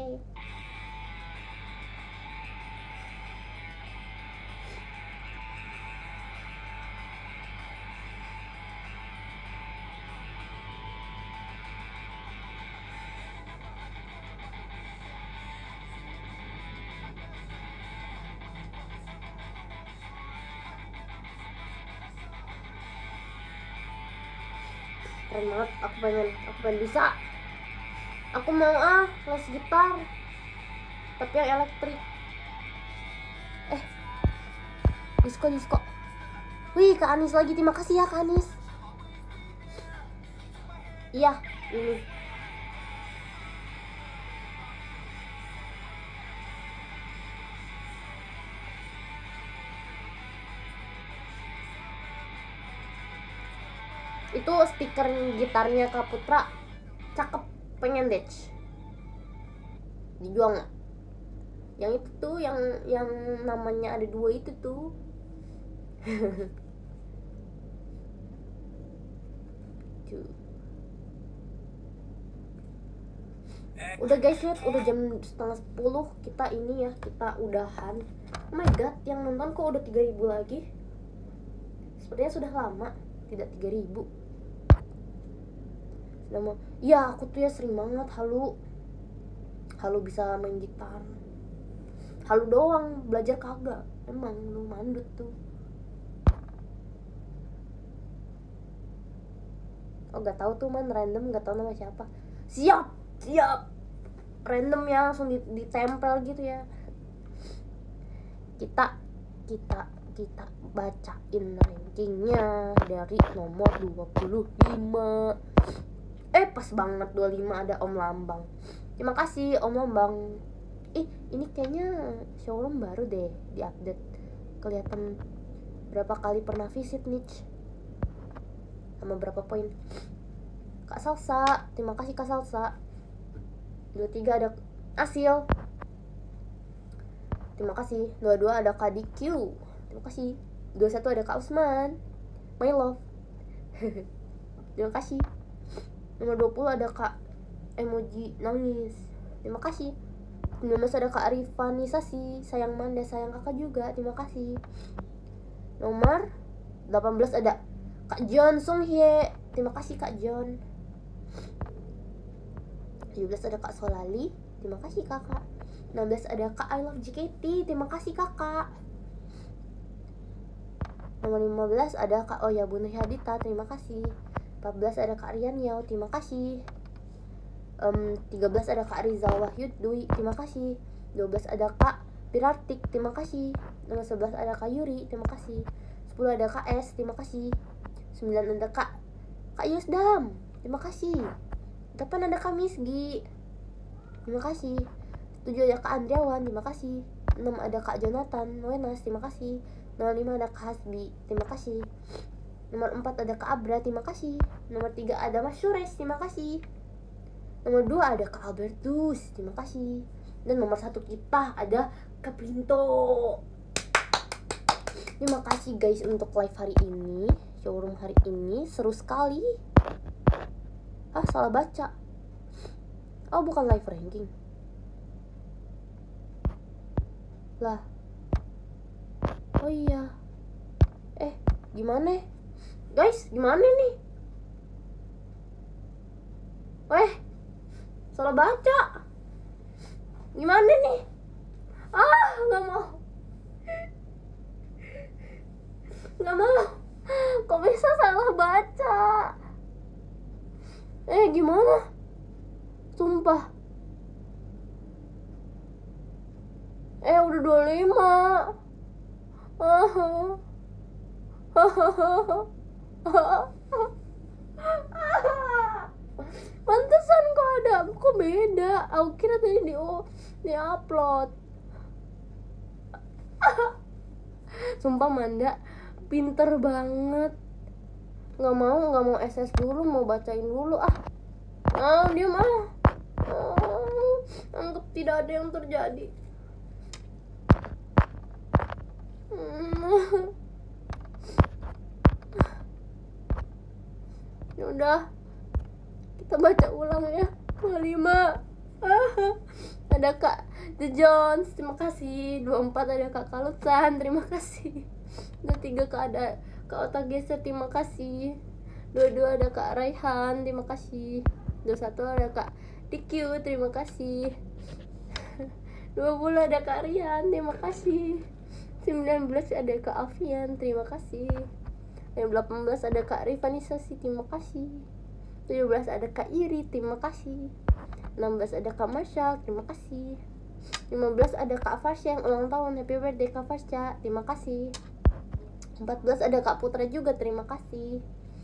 Keren banget, aku pengen bisa. Aku mau les gitar, tapi yang elektrik. Disko. Wih, Kak Anis lagi, terima kasih ya Kak Anis. Iya, ini. Itu stiker gitarnya Kak Putra, cakep, pengen deh. Dijual nggak? Yang itu tuh, yang namanya ada 2 itu tuh. Udah guys, lihat udah jam 9:30, kita ini ya, kita udahan. Oh my god, yang nonton kok udah 3.000 lagi. Sepertinya sudah lama tidak 3.000. Iya, aku tuh ya sering banget halu bisa main gitar. Halu doang, belajar kagak. Emang lu mandut tuh. Oh, gak tahu tuh man, random, gak tahu nama siapa. Siap random ya, langsung ditempel gitu ya. Kita bacain rankingnya dari nomor 25. Pas banget 25 ada Om Lambang. Terima kasih Om Lambang. Ini kayaknya showroom baru deh, diupdate. Kelihatan berapa kali pernah visit niche, sama berapa poin. Kak Salsa, terima kasih Kak Salsa. 23 ada Asil, terima kasih. 22 ada Kak DQ, terima kasih. 21 ada Kak Usman, my love. Terima kasih. Nomor 20 ada Kak emoji nangis, terima kasih. 19 ada Kak Arifanisasi, sayang Manda, sayang kakak juga, terima kasih. Nomor 18 ada Kak John Sung Hye, terima kasih Kak John. 17 ada Kak Solali, terima kasih kakak. 16 ada Kak I Love JKT, terima kasih kakak. Nomor 15 ada Kak Oya Bunuh Hadita, terima kasih. 14 ada Kak Rian Yao, terima kasih. 13 ada Kak Rizal Wahyud Dwi, terima kasih. 12 ada Kak Pirartik, terima kasih. Nomor 11 ada Kak Yuri, terima kasih. 10 ada Kak S, terima kasih. 9 ada Kak Yusdam, terima kasih. 8 ada Kak Misgi, terima kasih. 7 ada Kak Andriawan, terima kasih. 6 ada Kak Jonathan Wenas, terima kasih. Nomor 5 ada Kak Hasbi, terima kasih. Nomor 4 ada Kak Abra, terima kasih. Nomor 3 ada Mas Sures, terima kasih. Nomor 2 ada Kak Albertus, terima kasih. Dan nomor 1 kita ada Kak Printo. Terima kasih guys untuk live hari ini, showroom hari ini seru sekali. Salah baca. Oh, bukan live ranking. Lah. Oh iya. Gimana? Guys, gimana nih? Salah baca. Gimana nih? Gak mau. Kok bisa salah baca? Gimana? Sumpah. Udah 25. Pantesan kok beda. Aku kira tadi di upload. Sumpah Manda pinter banget. Nggak mau SS dulu, mau bacain dulu. Diam anggap tidak ada yang terjadi. Ya udah, kita baca ulang ya. 25. Ada Kak The Jones, terima kasih. 24 ada Kak Kalutan, terima kasih. 23 Kak ada Kak Otak Geser, terima kasih. 22 ada Kak Raihan, terima kasih. 21 ada Kak DQ, terima kasih. 20 ada Kak Rian, terima kasih. 19 ada Kak Alfian, terima kasih. 18 ada Kak Rivanisasi, terima kasih. 17 ada Kak Iri, terima kasih. 16 ada Kak Marshall, terima kasih. 15 ada Kak Farsha yang ulang tahun, happy birthday Kak Farsha, terima kasih. 14 ada Kak Putra juga, terima kasih.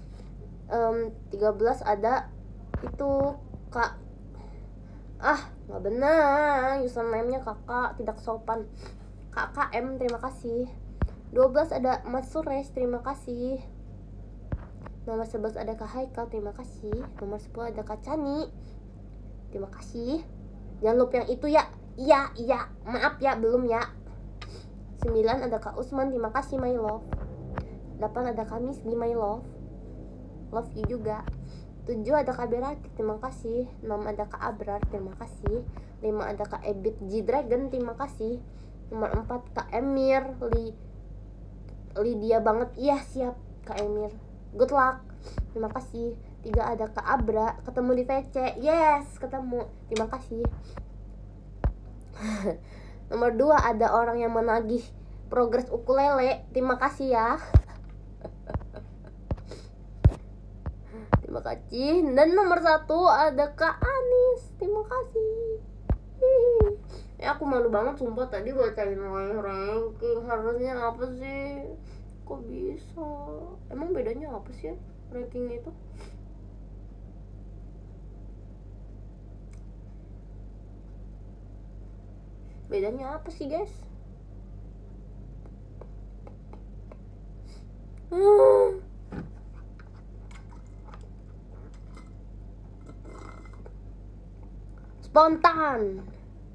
13 ada itu Kak, nggak benar username-nya kakak, tidak sopan. Kak KM, terima kasih. 12 ada Mas Suresh, terima kasih. Nomor 11 ada Kak Haikal, terima kasih. Nomor 10 ada Kak Cani, terima kasih. Jangan lupa yang itu ya. Iya, maaf ya, belum ya. 9 ada Kak Usman, terima kasih my love. 8 ada Kak Misdi, my love. Love you juga. 7 ada Kak Berati, terima kasih. 6 ada Kak Abrar, terima kasih. 5 ada Kak Ebit G Dragon, terima kasih. Nomor 4 Kak Emir Lydia banget, iya siap Kak Emir, good luck, terima kasih. 3 ada Kak Abra, ketemu di VC, yes ketemu, terima kasih. Nomor 2 ada orang yang menagih progres ukulele, terima kasih ya. Terima kasih. Dan nomor 1 ada Kak Anis, terima kasih. Aku malu banget sumpah tadi bacain ranking. Harusnya apa sih? Kok bisa? Emang bedanya apa sih ya ranking itu? Bedanya apa sih guys? Spontan.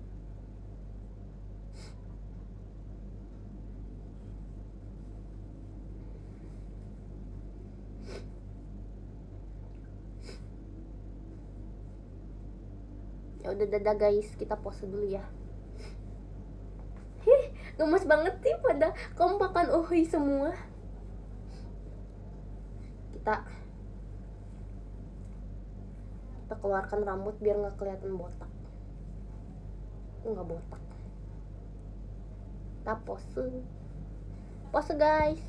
Ya udah, dadah guys, kita pause dulu ya. Gemes banget sih pada kompakan uhui semua. Kita keluarkan rambut biar nggak kelihatan botak. Nggak botak. Kita pause guys.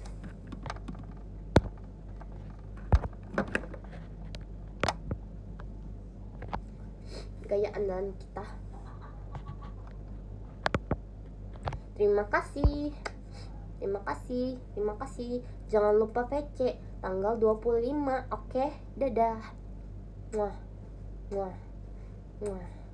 Gayaan kita. Terima kasih. Jangan lupa VC tanggal 25. Oke, dadah. Muah.